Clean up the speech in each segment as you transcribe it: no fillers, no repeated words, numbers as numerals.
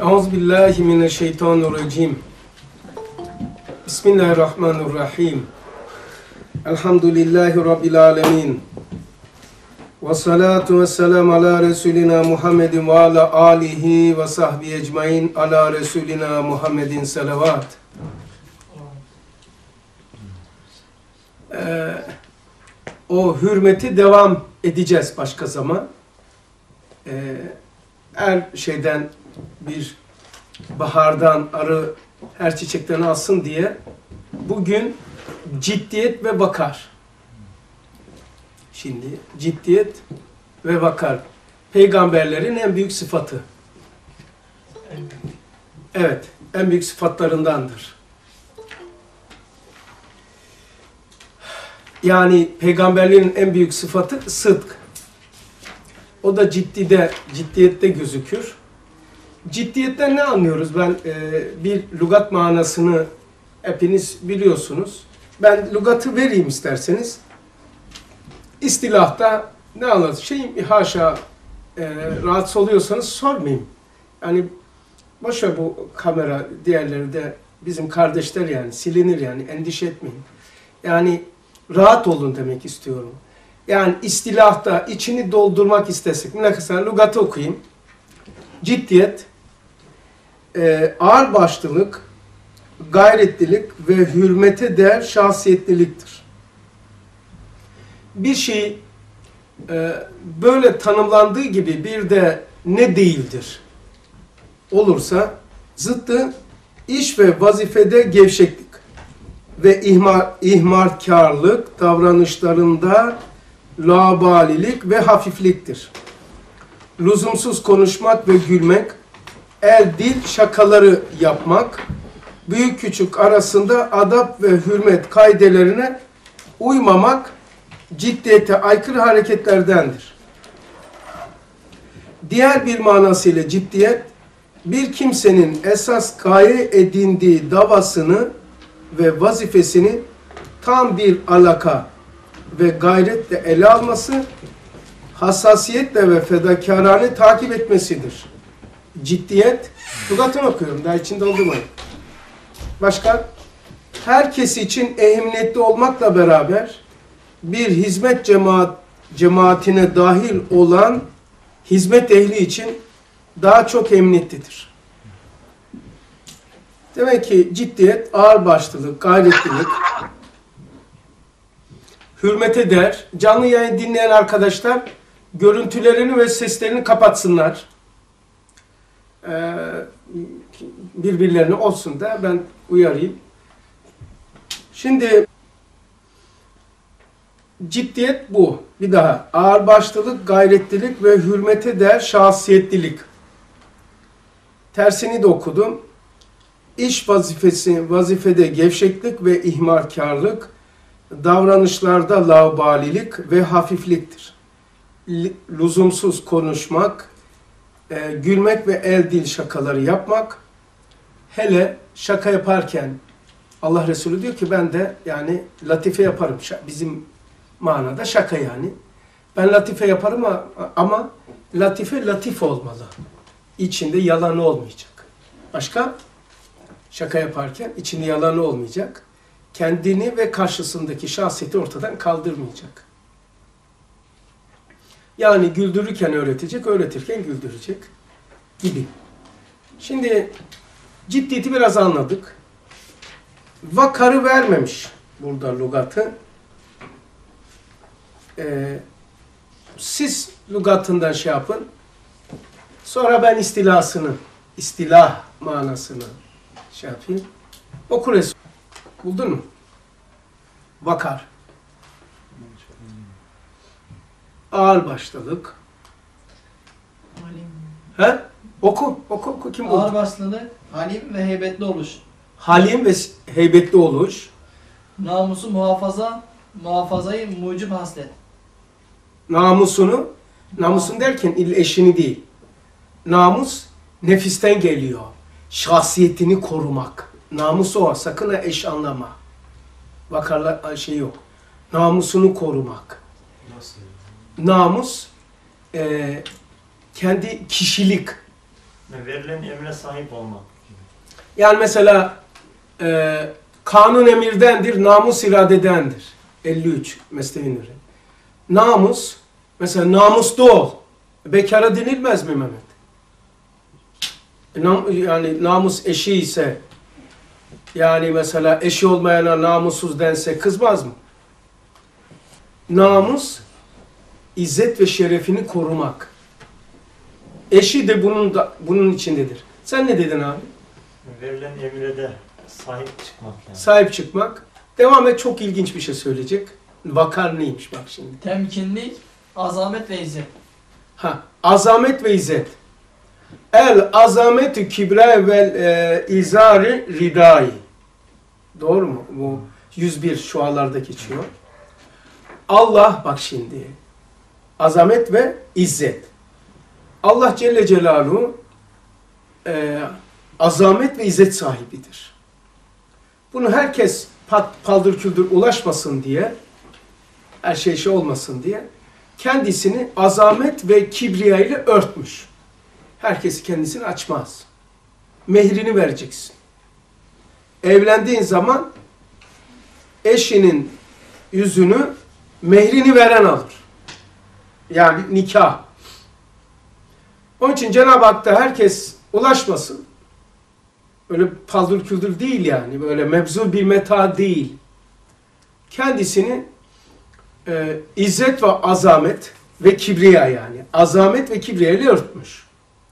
Euzubillahimineşşeytanirracim. Bismillahirrahmanirrahim. Elhamdülillahi Rabbil alemin. Ve salatu ve selamu ala Resulina Muhammedin ve ala alihi ve sahbihi ecmain ala Resulina Muhammedin salavat. O hürmeti devam edeceğiz başka zaman. Her şeyden bir bahardan arı her çiçekten alsın diye bugün ciddiyet ve vakar. Şimdi ciddiyet ve vakar peygamberlerin en büyük sıfatı. Evet, en büyük sıfatlarındandır. Yani peygamberlerin en büyük sıfatı sıdk. O da ciddiyette gözükür. Ciddiyetten ne anlıyoruz? Ben bir lügat manasını hepiniz biliyorsunuz. Ben lügatı vereyim isterseniz. İstilahta ne anlatır? Haşa rahatsız oluyorsanız sormayayım. Yani boşver bu kamera, diğerleri de bizim kardeşler yani silinir yani endişe etmeyin. Yani rahat olun demek istiyorum. Yani istilahta içini doldurmak istesek, mesela lügatı okuyayım. Ciddiyet, ağırbaşlılık, gayretlilik ve hürmete değer şahsiyetliliktir. Bir şey böyle tanımlandığı gibi bir de ne değildir olursa zıttı iş ve vazifede gevşeklik ve ihmalkarlık, davranışlarında laubalilik ve hafifliktir. Lüzumsuz konuşmak ve gülmek, el dil şakaları yapmak, büyük küçük arasında adab ve hürmet kaidelerine uymamak ciddiyete aykırı hareketlerdendir. Diğer bir manasıyla ciddiyet, bir kimsenin esas gaye edindiği davasını ve vazifesini tam bir alaka ve gayretle ele alması, hassasiyetle ve fedakarane takip etmesidir. Ciddiyet, lügatını okuyorum, daha içinde doldurmayın. Başka, herkes için ehemmiyetli olmakla beraber bir hizmet cemaatine dahil olan hizmet ehli için daha çok emniyetlidir. Demek ki ciddiyet, ağırbaşlılık, gayretlilik, hürmete değer. Canlı yayın dinleyen arkadaşlar görüntülerini ve seslerini kapatsınlar. Birbirlerine olsun da ben uyarayım. Şimdi ciddiyet bu. Bir daha. Ağırbaşlılık, gayretlilik ve hürmete değer şahsiyetlilik. Tersini de okudum. İş vazifede gevşeklik ve ihmalkarlık, davranışlarda laubalilik ve hafifliktir. Lüzumsuz konuşmak, gülmek ve el dil şakaları yapmak, hele şaka yaparken Allah Resulü diyor ki ben de yani latife yaparım. Bizim manada şaka yani. Ben latife yaparım ama latife latif olmalı. İçinde yalanı olmayacak. Başka? Şaka yaparken içinde yalanı olmayacak. Kendini ve karşısındaki şahsiyeti ortadan kaldırmayacak. Yani güldürürken öğretecek, öğretirken güldürecek gibi. Şimdi ciddiyeti biraz anladık. Vakarı vermemiş burada lügatı. Siz lügatından şey yapın. Sonra ben istilah manasını şey yapayım. Oku Resul. Buldun mu? Vakar. Ağırbaşlılık. He? Oku. Kim buldu? Ağırbaşlılık, halim ve heybetli oluş. Halim ve heybetli oluş. Namusu muhafazayı mucib haslet. Namusunu derken eşini değil. Namus nefisten geliyor. Şahsiyetini korumak. Namus o. Sakın ha eş anlama. Vakarla şey yok. Namusunu korumak. Nasıl? Namus kendi kişilik Verilen emre sahip olmak gibi. Yani mesela kanun emirdendir, namus iradedendir. 53 Mesnevi Nuri. Namus, mesela namuslu ol. Bekara denilmez mi Mehmet? Yani namus eşi ise, yani mesela eşi olmayana namussuz dense kızmaz mı? Namus, izzet ve şerefini korumak. Eşi de bunun içindedir. Sen ne dedin abi? Verilen emre de sahip çıkmak yani. Sahip çıkmak. Devam et, çok ilginç bir şey söyleyecek. Vakar neymiş bak şimdi. Temkinlik, azamet ve izzet. Azamet ve izzet. El azametü kibre vel izari ridai. Doğru mu? Bu 101 şualarda geçiyor. Allah bak şimdi. Azamet ve izzet. Allah Celle Celaluhu azamet ve izzet sahibidir. Bunu herkes paldır küldür ulaşmasın diye, her şey olmasın diye kendisini azamet ve kibriya ile örtmüş. Herkesi kendisini açmaz. Mehrini vereceksin. Evlendiğin zaman eşinin yüzünü mehrini veren alır. Yani nikah. Onun için Cenab-ı Hak'ta herkes ulaşmasın. Öyle paldır küldür değil yani. Böyle mevzu bir meta değil. Kendisini izzet ve azamet ve kibriya yani. Azamet ve kibriya ile örtmüş.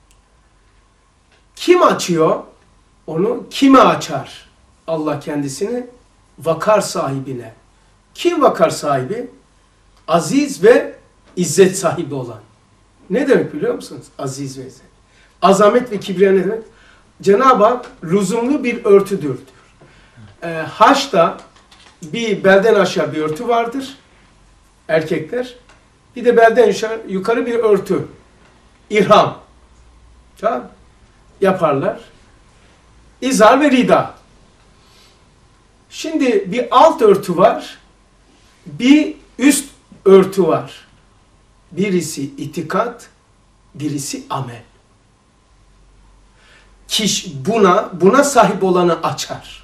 Kim açıyor onu? Kime açar? Allah kendisini vakar sahibine. Kim vakar sahibi? Aziz ve izzet sahibi olan. Ne demek biliyor musunuz? Aziz ve izzet. Azamet ve kibriya ne demek? Cenab-ı Hak lüzumlu bir örtüdür diyor. Haçta bir belden aşağı bir örtü vardır. Erkekler. Bir de belden yukarı bir örtü. İrham. Tamam. Yaparlar. İzar ve rida. Şimdi bir alt örtü var. Bir üst örtü var. Birisi itikat, birisi amel. Kişi buna sahip olanı açar.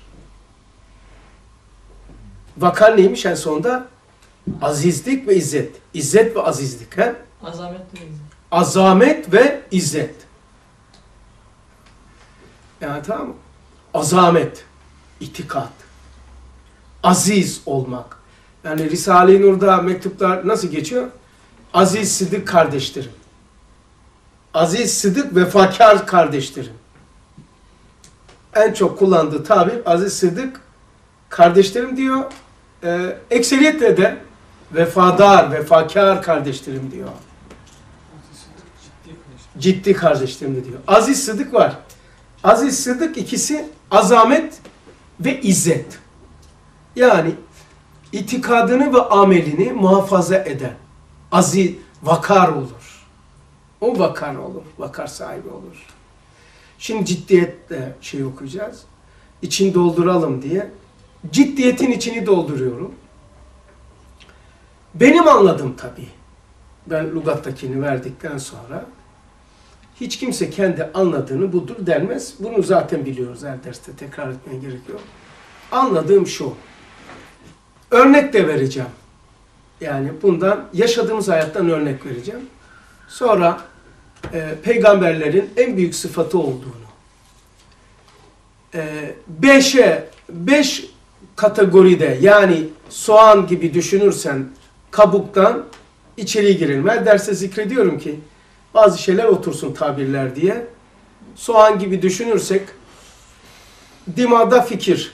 Vakar neymiş en sonunda? Azizlik ve izzet. İzzet ve azizlik. He? Azamet ve izzet. Azamet ve izzet. Yani tamam mı? Azamet, itikat, aziz olmak. Yani Risale-i Nur'da mektuplar nasıl geçiyor? Aziz Sıdık kardeşlerim. Aziz Sıdık vefakar kardeşlerim. En çok kullandığı tabir Aziz Sıdık kardeşlerim diyor. Ekseriyetle de vefadar, vefakar kardeşlerim diyor. Ciddi kardeşlerim diyor. Aziz Sıdık var. Aziz Sıdık ikisi azamet ve izzet. Yani itikadını ve amelini muhafaza eden. Aziz, vakar olur. O vakar olur. Vakar sahibi olur. Şimdi ciddiyetle okuyacağız. İçini dolduralım diye. Ciddiyetin içini dolduruyorum. Benim anladığım tabii. Ben lügattakini verdikten sonra hiç kimse kendi anladığını budur denmez. Bunu zaten biliyoruz. Her derste tekrar etmeye gerek yok. Anladığım şu. Örnek de vereceğim. Yani bundan yaşadığımız hayattan örnek vereceğim. Sonra peygamberlerin en büyük sıfatı olduğunu. 5 kategoride yani soğan gibi düşünürsen kabuktan içeri girilme. Derste zikrediyorum ki bazı şeyler otursun tabirler diye. Soğan gibi düşünürsek dimağda fikir.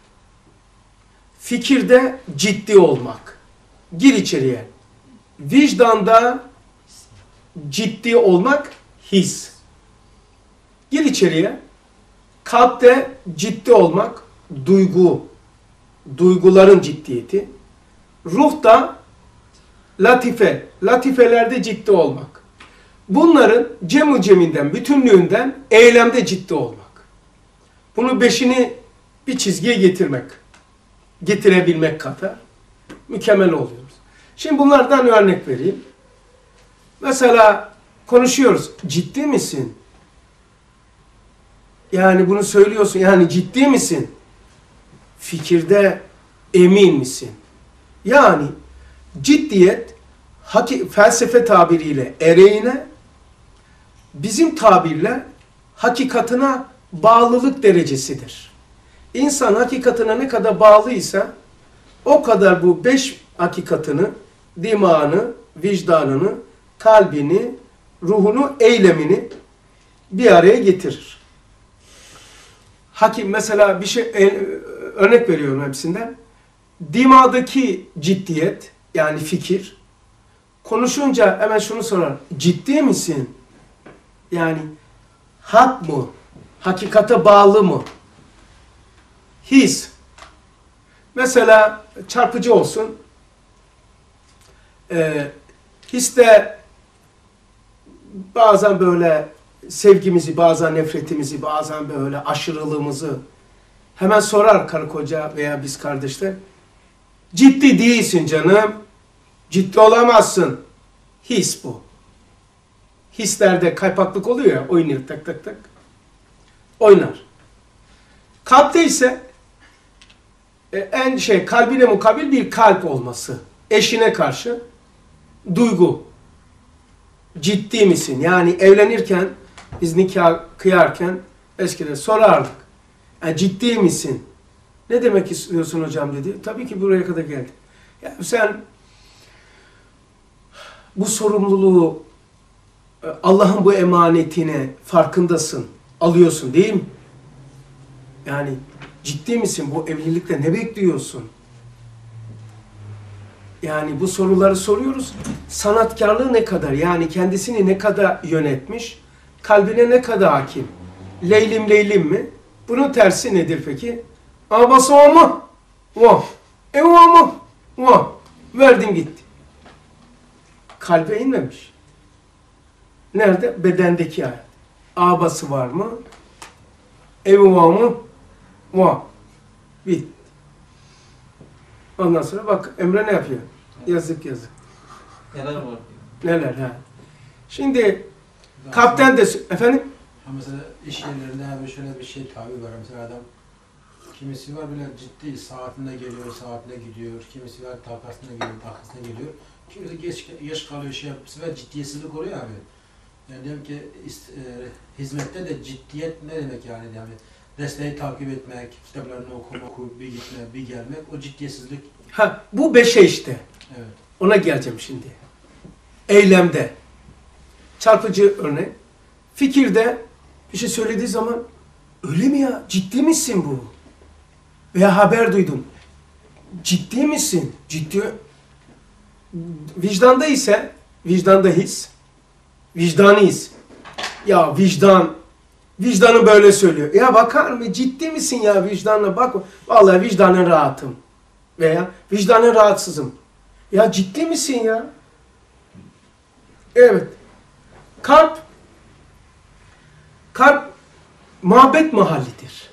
Fikirde ciddi olmak. Gir içeriye. Vicdanda ciddi olmak his. Gir içeriye. Kalpte ciddi olmak duygu. Duyguların ciddiyeti. Ruhta latife. Latifelerde ciddi olmak. Bunların cem-i ceminden, bütünlüğünden eylemde ciddi olmak. Bunu 5'ini bir çizgiye getirmek. Getirebilmek kadar mükemmel oluyoruz. Şimdi bunlardan örnek vereyim. Mesela konuşuyoruz. Ciddi misin? Yani bunu söylüyorsun. Yani ciddi misin? Fikirde emin misin? Yani ciddiyet felsefe tabiriyle ereğine, bizim tabirle hakikatına bağlılık derecesidir. İnsan hakikatine ne kadar bağlıysa o kadar bu 5 hakikatını, dimağını, vicdanını, kalbini, ruhunu, eylemini bir araya getirir. Mesela bir şey örnek veriyorum hepsinden. Dimağdaki ciddiyet, yani fikir, konuşunca hemen şunu sorar. Ciddi misin? Yani hak mı? Hakikate bağlı mı? His. Mesela çarpıcı olsun. Histe bazen böyle sevgimizi, bazen nefretimizi, bazen böyle aşırılığımızı hemen sorar karı koca veya biz kardeşler. Ciddi değilsin canım. Ciddi olamazsın. His bu. Hislerde kaypaklık oluyor ya, oynuyor tak tak tak. Oynar. Kalpte ise kalbine mukabil bir kalp olması. Eşine karşı duygu. Ciddi misin? Yani evlenirken, biz nikah kıyarken eskiden sorardık. Yani ciddi misin? Ne demek istiyorsun hocam dedi. Tabii ki buraya kadar geldi. Ya sen bu sorumluluğu, Allah'ın bu emanetine farkındasın, alıyorsun değil mi? Yani ciddi misin? Bu evlilikte ne bekliyorsun? Yani bu soruları soruyoruz. Sanatkarlığı ne kadar, yani kendisini ne kadar yönetmiş, kalbine ne kadar hakim? Leylim leylim mi? Bunun tersi nedir peki? Abası o mu? O. O mu? O. Verdim gitti. Kalbe inmemiş. Nerede? Bedendeki hayat. Abası var mı? Evi var mı? Var. Bitti. Ondan sonra bak Emre ne yapıyor? Yazık yazık. Neler var? Neler ha. Şimdi kapten de efendim? Mesela iş yerlerinde abi şöyle bir şey tabi var. Mesela adam kimisi var böyle ciddi saatinde geliyor, saatinde gidiyor. Kimisi var takasına geliyor, takasına geliyor. Kimisi geç kalıyor şey yapıyor. Bu sefer ciddiyetsizlik oluyor abi. Yani diyorum ki hizmette de ciddiyet ne demek yani desteği takip etmek, kitaplarını okumak, bir gitme, bir gelmek, o ciddiyetsizlik. Ha, bu 5'e işte. Evet. Ona geleceğim şimdi. Eylemde. Çarpıcı örnek. Fikirde bir şey söylediği zaman öyle mi ya? Ciddi misin bu? Veya haber duydun. Ciddi misin? Ciddi. Vicdanda ise, vicdanda his, vicdani his. Ya vicdanı böyle söylüyor. Ya bakar mı? Ciddi misin ya vicdanla? Bak, vallahi vicdanen rahatım. Veya vicdanen rahatsızım. Ya ciddi misin ya? Evet. Kalp muhabbet mahallidir.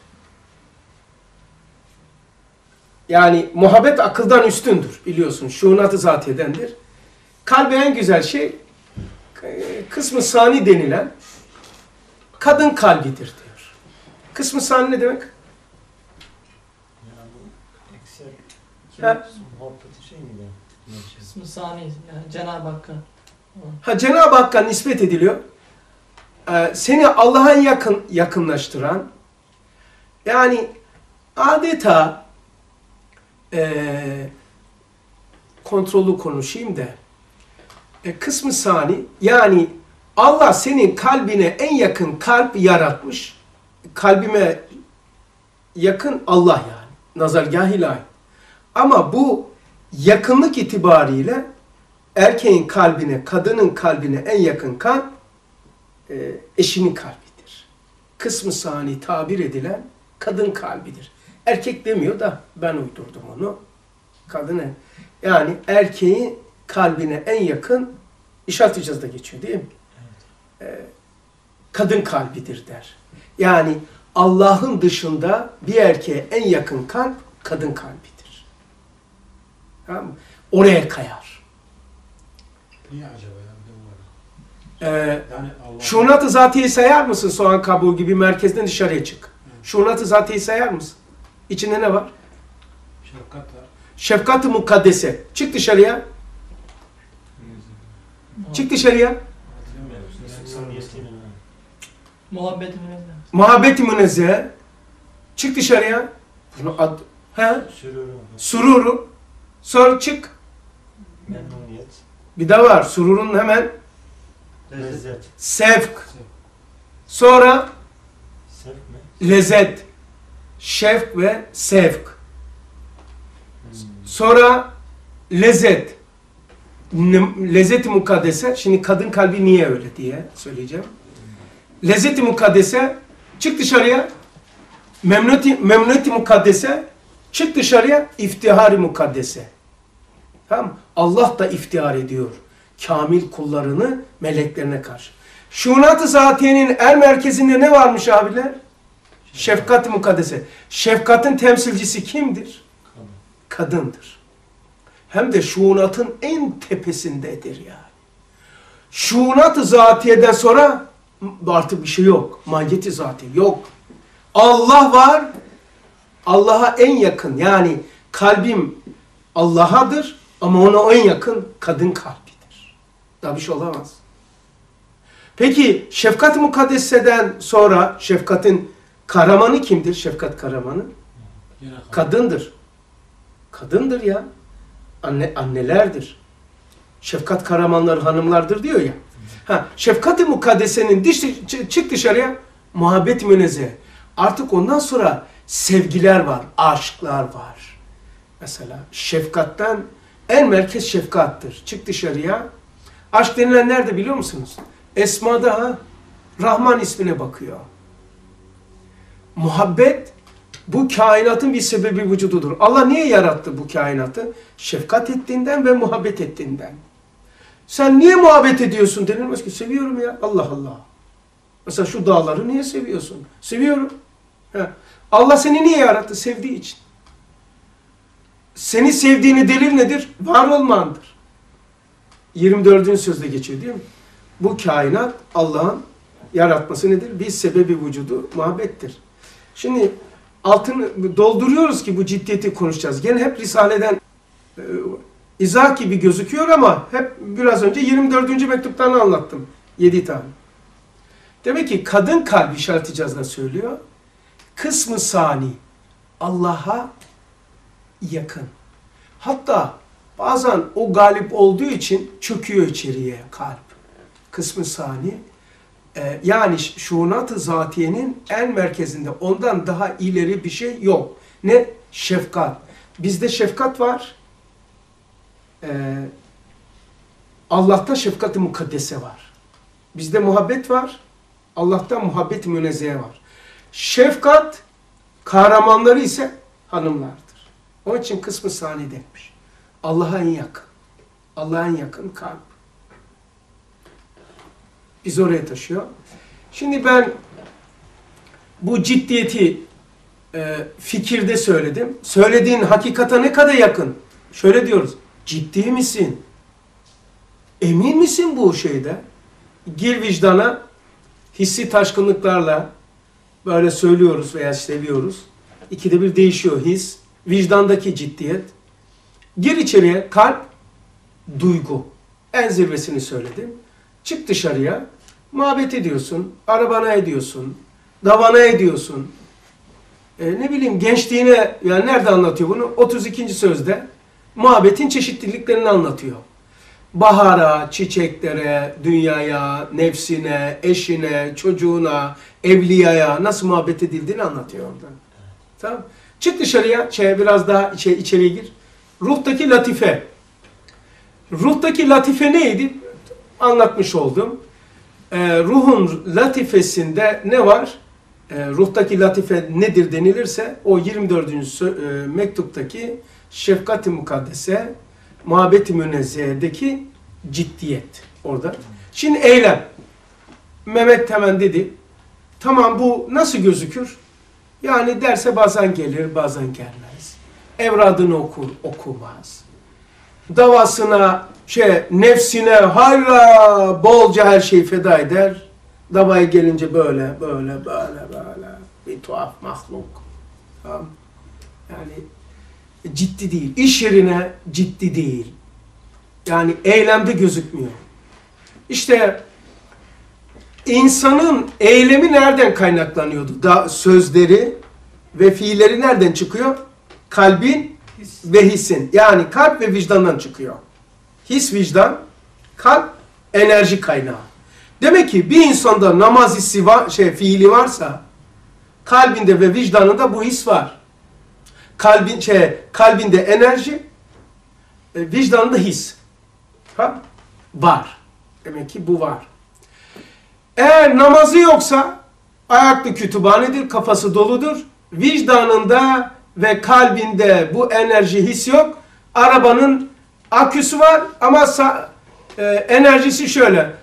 Yani muhabbet akıldan üstündür biliyorsun. Şuunat-ı zatiyedendir. Kalbe en güzel şey kısmı sani denilen kadın kalbidir diyor. Kısmı sani ne demek? Yani bu eksel Ha. muhabbeti şey miydi? Kısmı sani yani Cenab-ı Hakk'a. Cenab-ı Hakk'a nispet ediliyor. Seni Allah'a yakınlaştıran, yani adeta kontrollü konuşayım da kısmı sani, yani Allah senin kalbine en yakın kalp yaratmış. Kalbime yakın Allah yani. Nazargâh ilahi. Ama bu yakınlık itibariyle erkeğin kalbine, kadının kalbine en yakın kalp eşinin kalbidir. Kısmı sani tabir edilen kadın kalbidir. Erkek demiyor da ben uydurdum onu. Kadına. Yani erkeğin kalbine en yakın İşaret-i İcaz'da geçiyor değil mi? Evet. Kadın kalbidir der. Yani Allah'ın dışında bir erkeğe en yakın kalp kadın kalbidir. Tamam mı? Oraya kayar. Niye acaba ya? Bir de Yani Allah Şunat-ı zatiyeyi sayar mısın? Soğan kabuğu gibi merkezden dışarıya çık. Şunat-ı zatiyeyi sayar mısın? İçinde ne var? şefkat var. Şefkat-ı mukaddese. Çık dışarıya. Çık dışarıya. Samimiyetiyle. Muhabbet münezzeh. Muhabbet-i münezzehe. Çık dışarıya. Bunu ad... He? Sürürü. Sururu. Sonra çık. Memnuniyet. Bir de var. Sururun hemen Lezzet. sevk. Sonra Sevk mi? lezzet. Şevk ve sevk. Sonra lezzet. Lezzet-i mukaddese. Şimdi kadın kalbi niye öyle diye söyleyeceğim. Lezzet-i mukaddese. Çık dışarıya. Memnuniyet-i mukaddese. Çık dışarıya. İftihar-i mukaddese. Tamam mı? Allah da iftihar ediyor. Kamil kullarını meleklerine karşı. Şunat-ı zatiyenin er merkezinde ne varmış abiler? Şefkat-ı mukaddese. Şefkatın temsilcisi kimdir? Kadındır. Hem de şunatın en tepesindedir yani. Şunat-ı zatiyeden sonra artık bir şey yok. Mahiyet-i zatiye yok. Allah var. Allah'a en yakın yani kalbim Allah'adır ama ona en yakın kadın kalbidir. Daha bir şey olamaz. Peki şefkat-ı mukaddeseden sonra şefkatin kahramanı kimdir? Şefkat kahramanı kadındır. Kadındır ya. Annelerdir. Şefkat kahramanları hanımlardır diyor ya. Şefkat-ı mukaddesenin çık dışarıya muhabbet münezzehe. Artık ondan sonra sevgiler var, aşklar var. Mesela şefkattan en merkez şefkattır. Çık dışarıya. Aşk denilen nerede biliyor musunuz? Esma'da Rahman ismine bakıyor. Muhabbet bu kainatın bir sebebi vücududur. Allah niye yarattı bu kainatı? Şefkat ettiğinden ve muhabbet ettiğinden. Sen niye muhabbet ediyorsun denilmez ki. Seviyorum ya. Allah Allah. Mesela şu dağları niye seviyorsun? Seviyorum. Allah seni niye yarattı? Sevdiği için. Seni sevdiğini delil nedir? Var olmandır. 24. sözde geçiyor değil mi? Bu kainat Allah'ın yaratması nedir? Bir sebebi vücudu muhabbettir. Şimdi altını dolduruyoruz ki bu ciddiyeti konuşacağız. Gene hep Risale'den izah gibi gözüküyor ama hep biraz önce 24. mektuptan anlattım. 7 tane. Demek ki kadın kalbi işaret icazda söylüyor. Kısmı sani. Allah'a yakın. Hatta bazen o galip olduğu için çöküyor içeriye kalp. Kısmı sani. Yani şunat-ı zatiyenin en merkezinde ondan daha ileri bir şey yok. Ne? Şefkat. Bizde şefkat var. Allah'ta şefkat-ı mukaddese var. Bizde muhabbet var. Allah'ta muhabbet-i münezzehe var. Şefkat kahramanları ise hanımlardır. Onun için kısmı sani denmiş. Allah'a en yakın. Allah'a en yakın kalp. Biz oraya taşıyor. Şimdi ben bu ciddiyeti fikirde söyledim. Söylediğin hakikata ne kadar yakın? Şöyle diyoruz. Ciddi misin? Emin misin bu şeyde? Gir vicdana, hissi taşkınlıklarla böyle söylüyoruz veya seviyoruz. İkide bir değişiyor his. Vicdandaki ciddiyet. Gir içeriye, kalp, duygu. En zirvesini söyledim. Çık dışarıya, muhabbet ediyorsun, arabana ediyorsun, davana ediyorsun. Ne bileyim gençliğine, yani nerede anlatıyor bunu? 32. sözde muhabbetin çeşitliliklerini anlatıyor. Bahara, çiçeklere, dünyaya, nefsine, eşine, çocuğuna, evliyaya nasıl muhabbet edildiğini anlatıyor orada. Tamam. Çık dışarıya, biraz daha içeriye gir. Ruhtaki latife. Ruhtaki latife neydi? Anlatmış oldum. Ruhun latifesinde ne var? Ruhtaki latife nedir denilirse o 24. mektuptaki şefkat-i mukaddese, muhabbet-i münezzehe'deki ciddiyet orada. Şimdi eylem. Mehmet hemen dedi. Tamam bu nasıl gözükür? Yani derse bazen gelir, bazen gelmez. Evradını okur, okumaz. davasına, nefsine hayra bolca her şeyi feda eder. Davaya gelince böyle bir tuhaf mahluk. Tamam. Yani ciddi değil. İş yerine ciddi değil. Yani eylemde gözükmüyor. İşte insanın eylemi nereden kaynaklanıyordu? Sözleri ve fiilleri nereden çıkıyor? Kalbin ve hissin. Yani kalp ve vicdandan çıkıyor. His, vicdan, kalp, enerji kaynağı. Demek ki bir insanda namaz hissi var, fiili varsa kalbinde ve vicdanında bu his var. Kalbinde enerji, vicdanında his. Ha? Var. Demek ki bu var. Eğer namazı yoksa ayaklı kütüphanedir, kafası doludur. Vicdanında ve kalbinde bu enerji, his yok. Arabanın aküsü var ama enerjisi şöyle.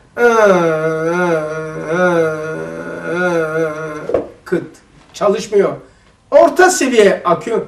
Kıt. Çalışmıyor. Orta seviye akü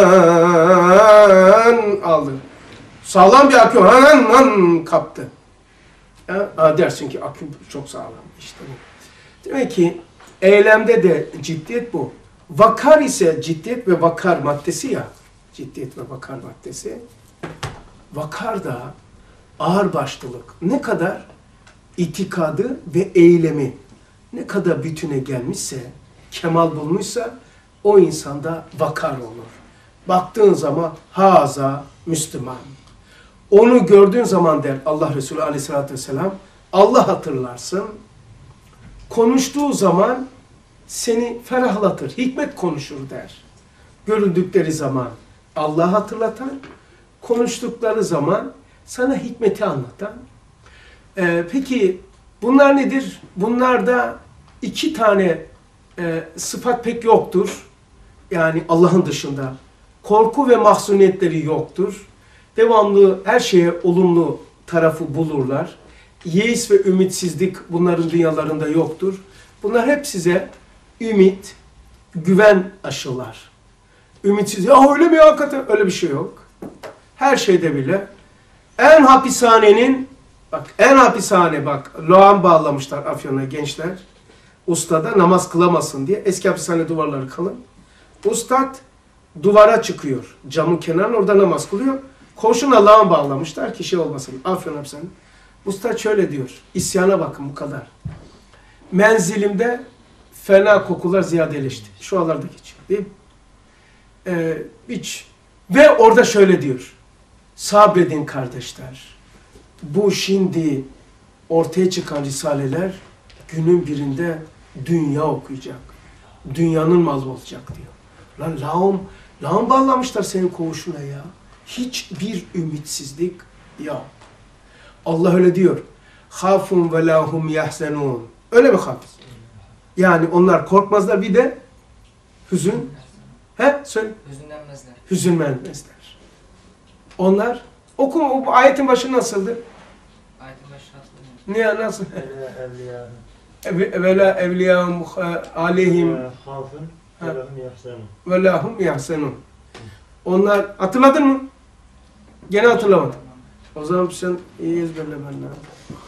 aldı. Sağlam bir akü kaptı. Dersin ki akü çok sağlam. İşte bu. Demek ki eylemde de ciddiyet bu. Vakar ise ciddiyet ve vakar maddesi ya. Ciddiyet ve vakar maddesi. Vakar da ağırbaşlılık. Ne kadar itikadı ve eylemi ne kadar bütüne gelmişse, kemal bulmuşsa o insanda vakar olur. Baktığın zaman haza Müslüman. Onu gördüğün zaman der Allah Resulü Aleyhisselatü Vesselam, Allah hatırlarsın. Konuştuğu zaman seni ferahlatır, hikmet konuşur der. Görüldükleri zaman Allah hatırlatan, konuştukları zaman sana hikmeti anlatan. Peki bunlar nedir? Bunlarda iki tane sıfat pek yoktur. Yani Allah'ın dışında. Korku ve mahzuniyetleri yoktur. Devamlı her şeye olumlu tarafı bulurlar. Yeis ve ümitsizlik bunların dünyalarında yoktur. Bunlar hep size ümit, güven aşılar. Ümitsiz, ya öyle mi hakikaten? Öyle bir şey yok. Her şeyde bile. En hapishane lağım bağlamışlar Afyon'a gençler. Ustada namaz kılamasın diye. Eski hapishane duvarları kalın. Ustad duvara çıkıyor. Camın kenarına orada namaz kılıyor. Koşuna lağım bağlamışlar ki olmasın. Afyon hapishane. Ustad şöyle diyor. İsyana bakın bu kadar. Menzilimde fena kokular ziyadeleşti. Şu alarda geçiyor değil mi? Ve orada şöyle diyor. Sabredin kardeşler. Bu şimdi ortaya çıkan risaleler günün birinde dünya okuyacak. Dünyanın malı olacak diyor. Lan lağım bağlamışlar senin koğuşuna ya. Hiçbir ümitsizlik yok. Allah öyle diyor. Hafun ve lahum yahzenun. Öyle mi hafız? Yani onlar korkmazlar, bir de hüzün. Söyle. Hüzünlenmezler. Hüzünlenmezler. Onlar bu ayetin başı nasıldı? Ayetin başı hatırlamıyorum. Niye, nasıl? Evliya. Vela evliyâhum aleyhim Hafın ve lahum yahzenun. ve lahum yahsenun. Onlar, hatırladın mı? Gene hatırlamadım. O zaman sen iyi ezberlemen lazım.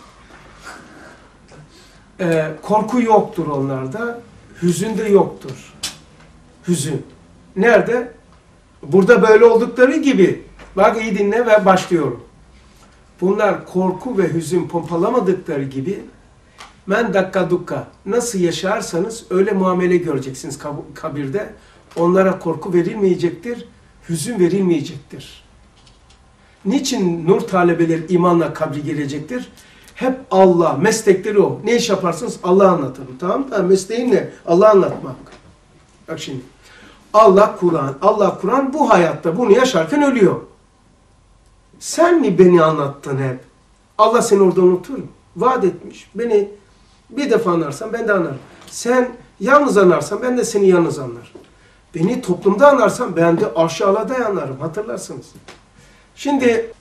Korku yoktur onlarda. Hüzün de yoktur. Hüzün. Nerede? Burada böyle oldukları gibi. Bak iyi dinle ve başlıyorum. Bunlar korku ve hüzün pompalamadıkları gibi men dakka dukka nasıl yaşarsanız öyle muamele göreceksiniz kabirde. Onlara korku verilmeyecektir, hüzün verilmeyecektir. Niçin nur talebeleri imanla kabri gelecektir? Hep Allah, meslekleri o. Ne iş yaparsınız? Allah'ı anlatırım. Tamam mı? Mesleğin ne? Allah'ı anlatmak. Bak şimdi. Allah Kur'an bu hayatta bunu yaşarken ölüyor. Sen mi beni anlattın hep? Allah seni orada unutur mu? Vaat etmiş. Beni bir defa anarsan ben de anarım. Sen yalnız anarsan ben de seni yalnız anlarım. Beni toplumda anarsan ben de aşağıda anlarım. Hatırlarsınız. Şimdi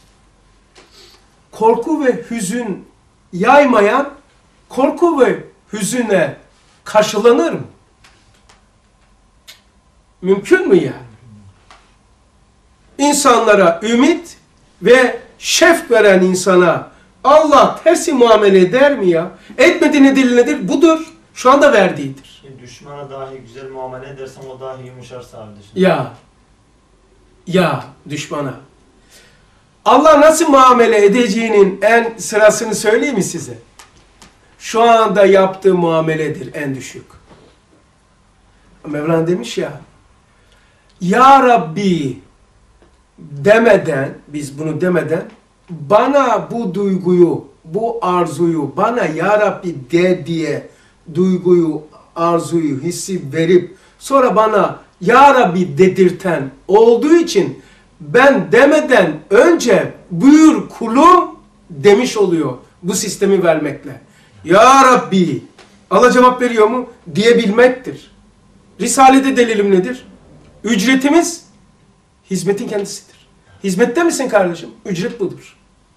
korku ve hüzün yaymayan korku ve hüzüne karşılanır mı? Mümkün mü yani? İnsanlara ümit ve şefk veren insana Allah tersi muamele eder mi ya? Etmediğine delil nedir? Budur. Şu anda verdiğidir. Düşmana dahi güzel muamele edersen o dahi yumuşarsa abi düşün. Ya düşmana. Allah nasıl muamele edeceğinin en sırasını söyleyeyim mi size? Şu anda yaptığı muameledir en düşük. Mevlana demiş ya, Ya Rabbi demeden, biz bunu demeden, bana bu duyguyu, bu arzuyu, bana Ya Rabbi de diye duyguyu, arzuyu, hissi verip, sonra bana Ya Rabbi dedirten olduğu için, ben demeden önce buyur kulum demiş oluyor bu sistemi vermekle. Ya Rabbi, Allah cevap veriyor mu? Diyebilmektir. Risale'de delilim nedir? Ücretimiz hizmetin kendisidir. Hizmette misin kardeşim? Ücret budur.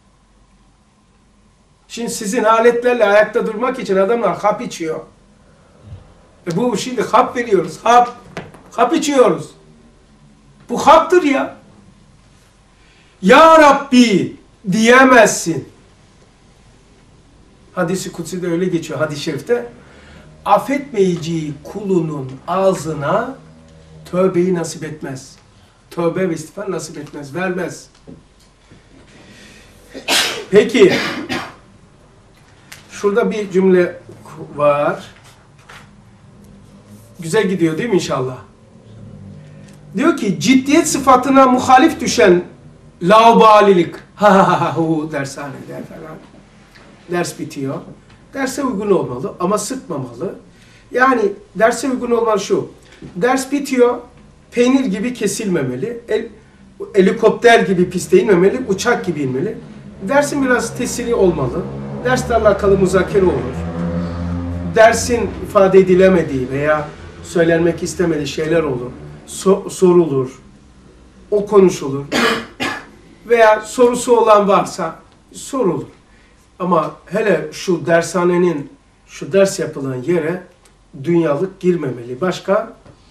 Şimdi sizin aletlerle ayakta durmak için adamlar hap içiyor. Bu şimdi hap veriyoruz. Hap içiyoruz. Bu haptır ya. Ya Rabbi diyemezsin. Hadis-i Kutsi'de öyle geçiyor, hadis-i şerifte. Affetmeyeceği kulunun ağzına tövbeyi nasip etmez. Tövbe ve istiğfar nasip etmez, vermez. Peki, şurada bir cümle var. Güzel gidiyor değil mi inşallah? Diyor ki, ciddiyet sıfatına muhalif düşen laubalilik, dershanede falan. Ders bitiyor. Derse uygun olmalı ama sıkmamalı. Yani derse uygun olmalı şu. Ders bitiyor, peynir gibi kesilmemeli, helikopter gibi piste inmemeli, uçak gibi inmeli. Dersin biraz tesiri olmalı. Dersle alakalı muzakere olur. Dersin ifade edilemediği veya söylenmek istemediği şeyler olur. Sorulur. O konuşulur. Veya sorusu olan varsa sorulur. Ama hele şu dershanenin, şu ders yapılan yere dünyalık girmemeli. Başka?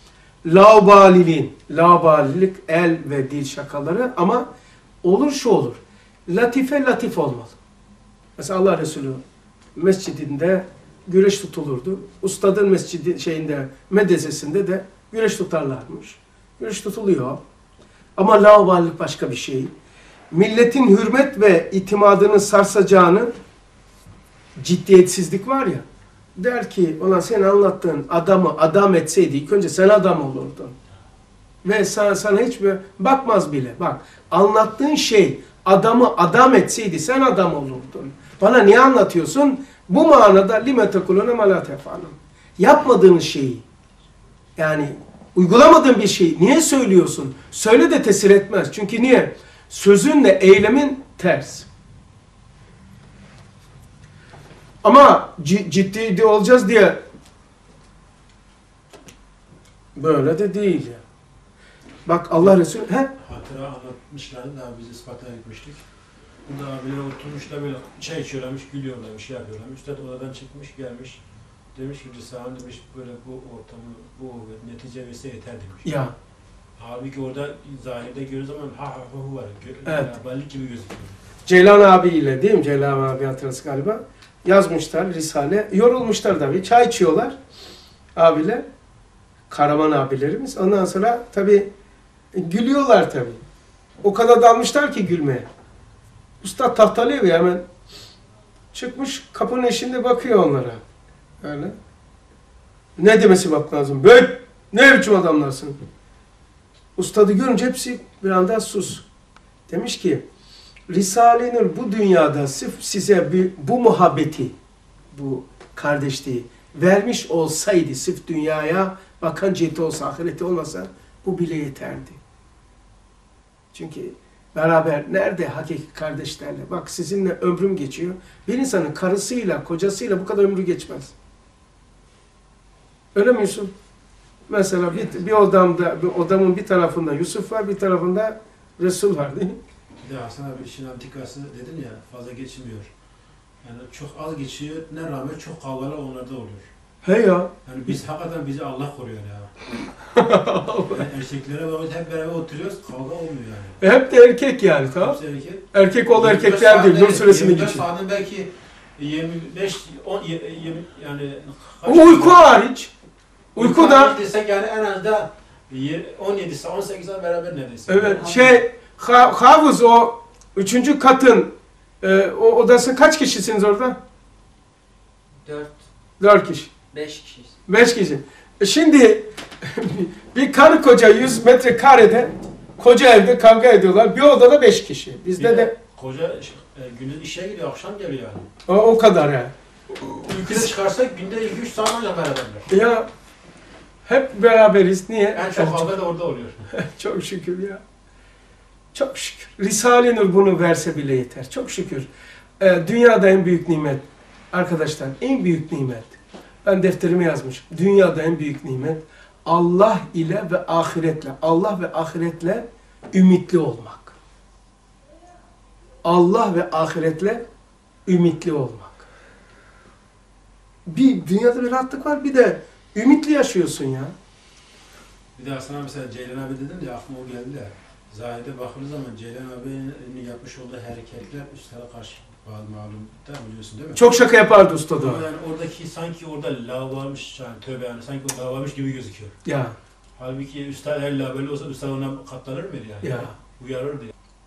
Laubalilik, el ve dil şakaları ama olur şu olur. Latife latif olmalı. Mesela Allah Resulü mescidinde güreş tutulurdu. Ustadın mescidi medresesinde de güreş tutarlarmış. Güreş tutuluyor. Ama laubalilik başka bir şey. Milletin hürmet ve itimadını sarsacağını ciddiyetsizlik var ya. Der ki, ulan senin anlattığın adamı adam etseydi ilk önce sen adam olurdun. Ve sana hiç bakmaz bile. Bak, anlattığın şey adamı adam etseydi sen adam olurdun. Bana niye anlatıyorsun? Bu manada lime tekulune ma la tef'alun. Yapmadığın şeyi, yani uygulamadığın bir şeyi niye söylüyorsun? Söyle de tesir etmez. Çünkü niye? Sözünle eylemin ters. Ama ciddi olacağız diye böyle de değil ya. Bak Allah Resulü... Hatıra anlatmışlardı da biz ispatına gitmiştik. Burada abiler oturmuşlar böyle çay içiyorlarmış, gülüyorlarmış, şey yapıyorlarmış. Üstad odadan çıkmış gelmiş. Demiş ki Rızahan demiş böyle bu ortamı, bu netice verse yeter demiş. Ya. Halbuki orada zahirde görürüz ama hu var. Evet. Beraberlik gibi gözüküyor. Ceylan abiyle değil mi? Ceylan abi hatırlısı galiba. Yazmışlar Risale. Yorulmuşlar tabii. Çay içiyorlar abiler. Karaman abilerimiz. Ondan sonra tabii gülüyorlar tabii. O kadar dalmışlar ki gülmeye. Usta tahtalıyor ya hemen. Çıkmış kapının eşiğinde bakıyor onlara. Öyle. Ne demesi bak lazım. Böyle ne biçim adamlarsın? Ustadı görünce hepsi bir anda sus. Demiş ki Risale-i Nur bu dünyada sırf size bu muhabbeti, bu kardeşliği vermiş olsaydı, sırf dünyaya bakan ciheti olsa, ahireti olmasa bu bile yeterdi. Çünkü beraber nerede hakiki kardeşlerle? Bak sizinle ömrüm geçiyor. Bir insanın karısıyla, kocasıyla bu kadar ömrü geçmez. Öyle mi Yusuf? Mesela bir odamın bir tarafında Yusuf var, bir tarafında Resul var değil mi? Bir de Hasan abi işin antikası dedin ya, fazla geçmiyor. Yani çok az geçiyor, ne rağmen çok kavgalar onlarda oluyor. He ya. Yani biz hakikaten bizi Allah koruyor ya. Yani erkeklere bakıyoruz hep beraber oturuyoruz kavga olmuyor yani. Hep de erkek yani, tamam. Hepsi erkek. Erkek ol 24 erkekler değil. Nur saatte- suresini 24 geçin. saatin belki 25, 10, 20 yani... Ama uyku hariç. Uyku da hariç desek yani en az da 17 saat, 18 saat beraber neredeyse. evet havuz o 3. katın o odası kaç kişisiniz orada? 4, 4 kişi. 5 kişiyiz. 5 kişi. Şimdi bir karı koca 100 metrekarede koca evde kavga ediyorlar. Bir odada 5 kişi. Bizde de Koca gündüz işe gidiyor, akşam geliyor yani. o kadar yani. Ülkede çıkarsak günde 2-3 saat ancak beraberler. Ya hep beraberiz. Niye? En çok kavga da orada oluyor. Çok şükür ya. Çok şükür. Risale-i Nur bunu verse bile yeter. Çok şükür. Dünyada en büyük nimet. Arkadaşlar en büyük nimet. Ben defterime yazmışım. Dünyada en büyük nimet Allah ile ve ahiretle. Allah ve ahiretle ümitli olmak. Allah ve ahiretle ümitli olmak. Bir dünyada bir rahatlık var, bir de ümitli yaşıyorsun ya. Bir daha sana mesela Ceylan abi dedim ya aklıma o geldi ya. Zahide bakıldığı zaman Ceylan abinin yapmış olduğu hareketler üstlere karşı malum da biliyorsun değil mi? Çok şaka yapardı usta da. Ama yani oradaki sanki orada lav varmış yani tövbe yani sanki o lav varmış gibi gözüküyor. Ya. Halbuki üstad her lav böyle olsa üstad ona katlanır mıydı yani? Ya. Uyarırdı.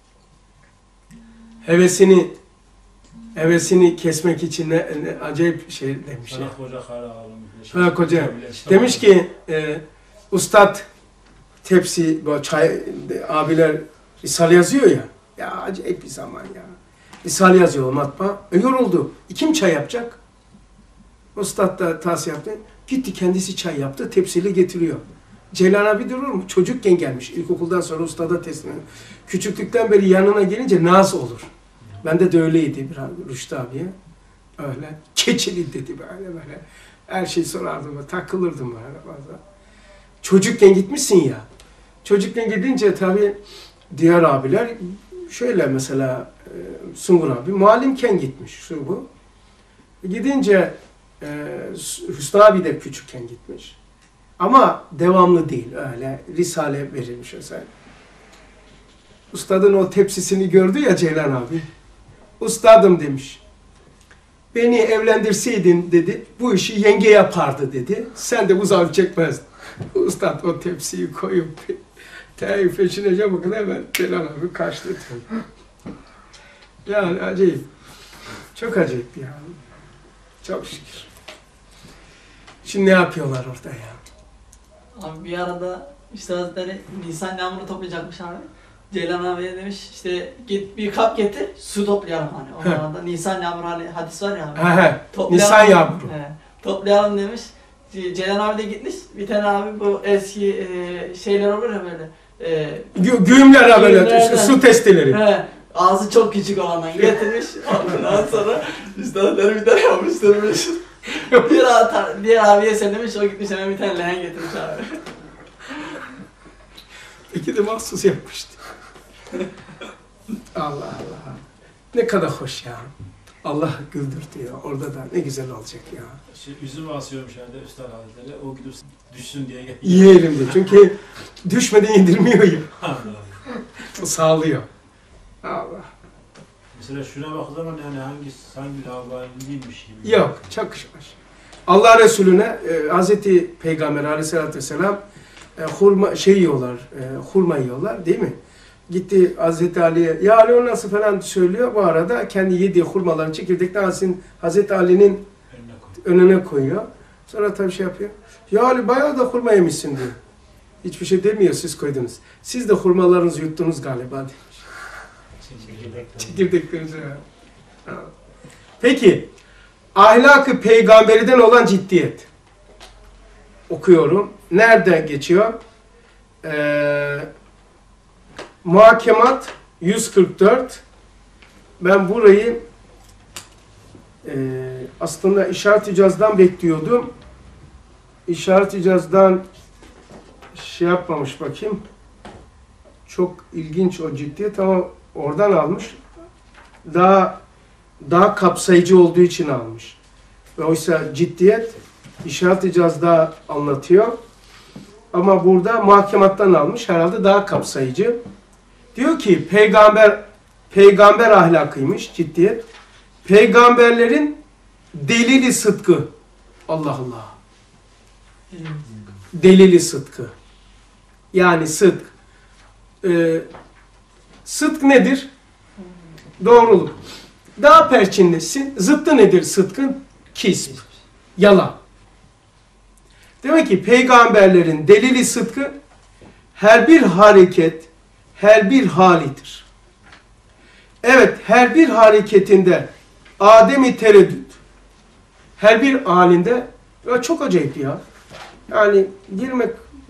Hevesini kesmek için ne acayip şey demiş ya. Sana koca kara ağlamış. Ha, koca. Demiş ki ustad tepsi, bu çay abiler risale yazıyor ya. Ya acayip bir zaman ya. Risale yazıyor matbaa. Yoruldu. Kim çay yapacak? Ustad da tas yaptı. Gitti kendisi çay yaptı. Tepsiyle getiriyor. Ceylan abi durur mu? Çocukken gelmiş. İlkokuldan sonra ustada teslim. Küçüklükten beri yanına gelince naz olur. Bende de öyleydi bir Rüştü abiye. Öyle. Keçili dedi böyle. Her şeyi sorardım. Takılırdım böyle bazen. Çocukken gitmişsin ya. Çocukken gidince tabii diğer abiler şöyle mesela Sungur abi muallimken gitmiş şu bu. Gidince Hüsnü abi de küçükken gitmiş. Ama devamlı değil öyle. Risale verilmiş mesela. Ustadın o tepsisini gördü ya Ceylan abi. Ustadım demiş. Beni evlendirseydin dedi. Bu işi yenge yapardı dedi. Sen de buzağı çekmezdin. Ustad o tepsiyi koyup teyif peşine çabuk hemen Ceylan abi kaçtı. Yani acayip. Çok acayip ya. Çok şükür. Şimdi ne yapıyorlar orada ya? Abi bir arada işte Hazretleri Nisan yağmuru toplayacakmış abi. Ceylan abiye demiş işte git bir kap getir su toplayalım hani. O arada Nisan yağmuru hani hadis var ya abi. Nisan yağmuru. Toplayalım demiş. Ceylan abi de gitmiş. Bir tane abi bu eski şeyler olur ya böyle. Güğümler böyle Güğümlerden. su testileri. Ağzı çok küçük olandan getirmiş. Ondan sonra üstadları bir tane yapıştırmış. diğer abiye söylemiş, o gitmiş hemen bir tane leğen getirmiş abi. Peki de mahsus yapmıştı. Allah Allah. Ne kadar hoş ya. Allah güldürdü ya. Orada da ne güzel olacak ya. Üzüm asıyormuş yani Üstad Hazretleri. O gidip düşsün diye geliyor. Yiyelim de. Çünkü düşmeden indirmiyor ya. O sağlıyor. Allah. Mesela şuna baktığı zaman yani hangi lavaliymiş gibi. Yok. Çok hoş. Allah Resulüne Hazreti Peygamber Aleyhisselatü Vesselam hurma yiyorlar. Hurma yiyorlar değil mi? Gitti Hazreti Ali'ye. Ya Ali o nasıl falan söylüyor. Bu arada kendi yediği hurmaların çekirdekten Hazreti Ali'nin önüne koyuyor. Sonra tabii şey yapıyor. Ya Ali bayağı da hurma yemişsin diyor. Hiçbir şey demiyor siz koydunuz. Siz de hurmalarınızı yuttunuz galiba demiş. Çekirdeklerinizi. Peki. Ahlak-ı peygamberiden olan ciddiyet. Okuyorum. Nerede geçiyor? Muhakemat 144. Ben burayı aslında İşaret-i İcaz'dan bekliyordum. İşaret-i İcaz'dan şey yapmamış bakayım. Çok ilginç o ciddiyet ama oradan almış. Daha kapsayıcı olduğu için almış. Ve oysa ciddiyet İşaret icazda anlatıyor. Ama burada muhakemattan almış. Herhalde daha kapsayıcı. Diyor ki peygamber ahlakıymış ciddiyet. Peygamberlerin delili sıdkı. Allah Allah. Delili sıdkı. Yani sıdk. Sıdk nedir? Doğruluk. Daha perçinlesin. Zıttı nedir sıdkın? Kisp. Yalan. Demek ki peygamberlerin delili sıdkı her bir hareket, her bir halidir. Evet, her bir hareketinde ademi tereddüt, her bir halinde ya çok acayip ya. Yani girmek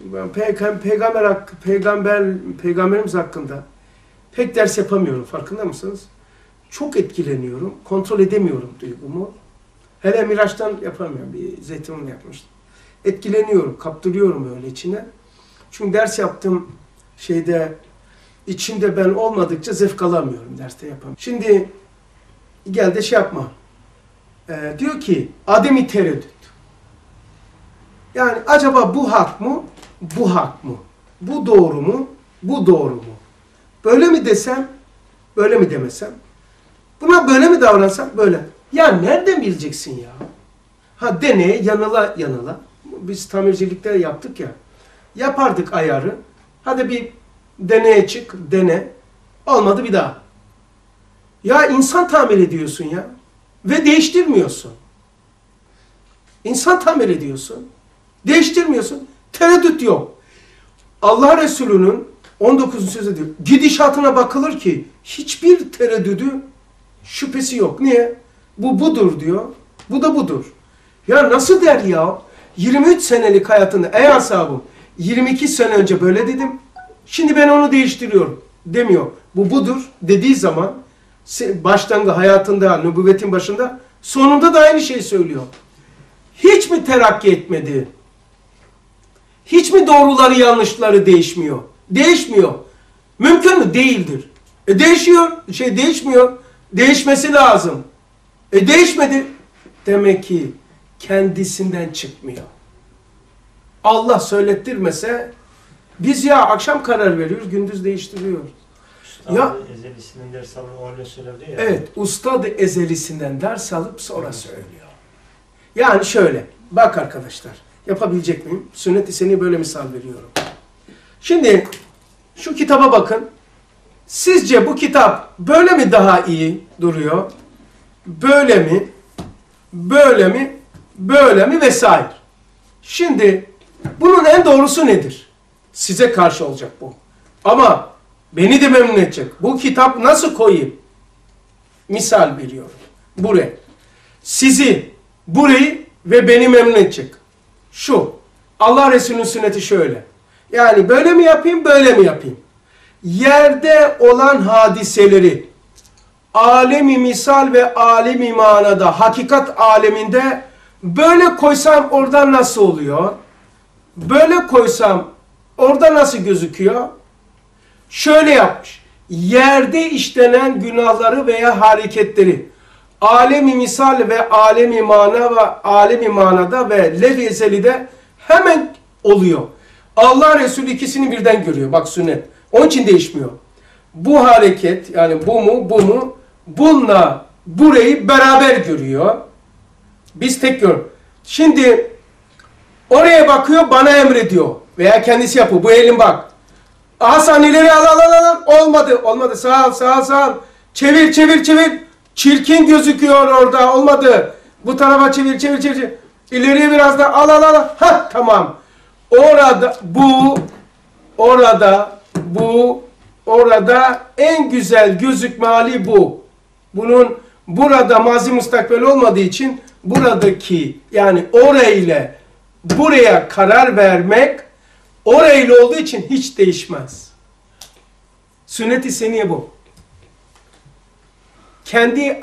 peygamberimiz hakkında pek ders yapamıyorum. Farkında mısınız? Çok etkileniyorum. Kontrol edemiyorum duygumu. Hele Miraç'tan yapamıyorum. Bir zeytinimi yapmıştım. Etkileniyorum. Kaptırıyorum öyle içine. Çünkü ders yaptığım şeyde içinde ben olmadıkça zevk alamıyorum. Derste yapamıyorum. Şimdi gel de şey yapma. Diyor ki ademi tereddüt. Yani acaba bu hak mı? Bu hak mı? Bu doğru mu? Bu doğru mu? Böyle mi desem? Böyle mi demesem? Buna böyle mi davransam? Böyle. Ya nereden bileceksin ya? Ha deneye, yanıla yanıla. Biz tamircilikte yaptık ya. Yapardık ayarı. Hadi bir deneye çık, dene. Olmadı bir daha. Ya insan tamir ediyorsun ya. Ve değiştirmiyorsun. İnsan tamir ediyorsun. Değiştirmiyorsun. Tereddüt yok. Allah Resulü'nün 19. sözü diyor. Gidişatına bakılır ki hiçbir tereddüdü şüphesi yok. Niye? Bu budur diyor. Bu da budur. Ya nasıl der ya? 23 senelik hayatında ey ashabım 22 sene önce böyle dedim. Şimdi ben onu değiştiriyorum demiyor. Bu budur dediği zaman başlangıç hayatında, nübüvvetin başında sonunda da aynı şeyi söylüyor. Hiç mi terakki etmedi? Hiç mi doğruları yanlışları değişmiyor? Değişmiyor. Mümkün mü? Değildir. Değişiyor. Değişmiyor. Değişmesi lazım. Değişmedi. Demek ki kendisinden çıkmıyor. Allah söylettirmese biz ya akşam karar veriyoruz, gündüz değiştiriyoruz. Ustad-ı ezelisinden ders alıp öyle söyledi ya. Evet, Ustad-ı ezelisinden ders alıp sonra söylüyor. Yani şöyle, bak arkadaşlar, yapabilecek miyim? Sünnet-i Seniyye böyle misal veriyorum. Şimdi şu kitaba bakın. Sizce bu kitap böyle mi daha iyi duruyor? Böyle mi? Böyle mi? Böyle mi? Vesaire. Şimdi bunun en doğrusu nedir? Size karşı olacak bu. Ama beni de memnun edecek. Bu kitap nasıl koyayım? Misal veriyorum. Buraya. Sizi, burayı ve beni memnun edecek. Şu. Allah Resulü'nün sünneti şöyle. Yani böyle mi yapayım, böyle mi yapayım? Yerde olan hadiseleri alemi misal ve alemi manada, hakikat aleminde böyle koysam orada nasıl oluyor? Böyle koysam orada nasıl gözüküyor? Şöyle yapmış. Yerde işlenen günahları veya hareketleri alemi misal ve alemi mana ve alemi manada ve lev-i ezelide hemen oluyor. Allah Resulü ikisini birden görüyor. Bak sünnet. Onun için değişmiyor. Bu hareket yani bu mu bu mu bununla burayı beraber görüyor. Biz tek görüyoruz. Şimdi oraya bakıyor bana emrediyor. Veya kendisi yapıyor. Bu elin bak. Hasan ileri al. Olmadı. Olmadı. Sağ ol. Çevir. Çirkin gözüküyor orada. Olmadı. Bu tarafa çevir. İleriye biraz da al. Hah tamam. Orada en güzel gözükme hali bu. Bunun burada mazi mustakbel olmadığı için buradaki yani orayla buraya karar vermek orayla olduğu için hiç değişmez. Sünnet-i seniyye bu. Kendi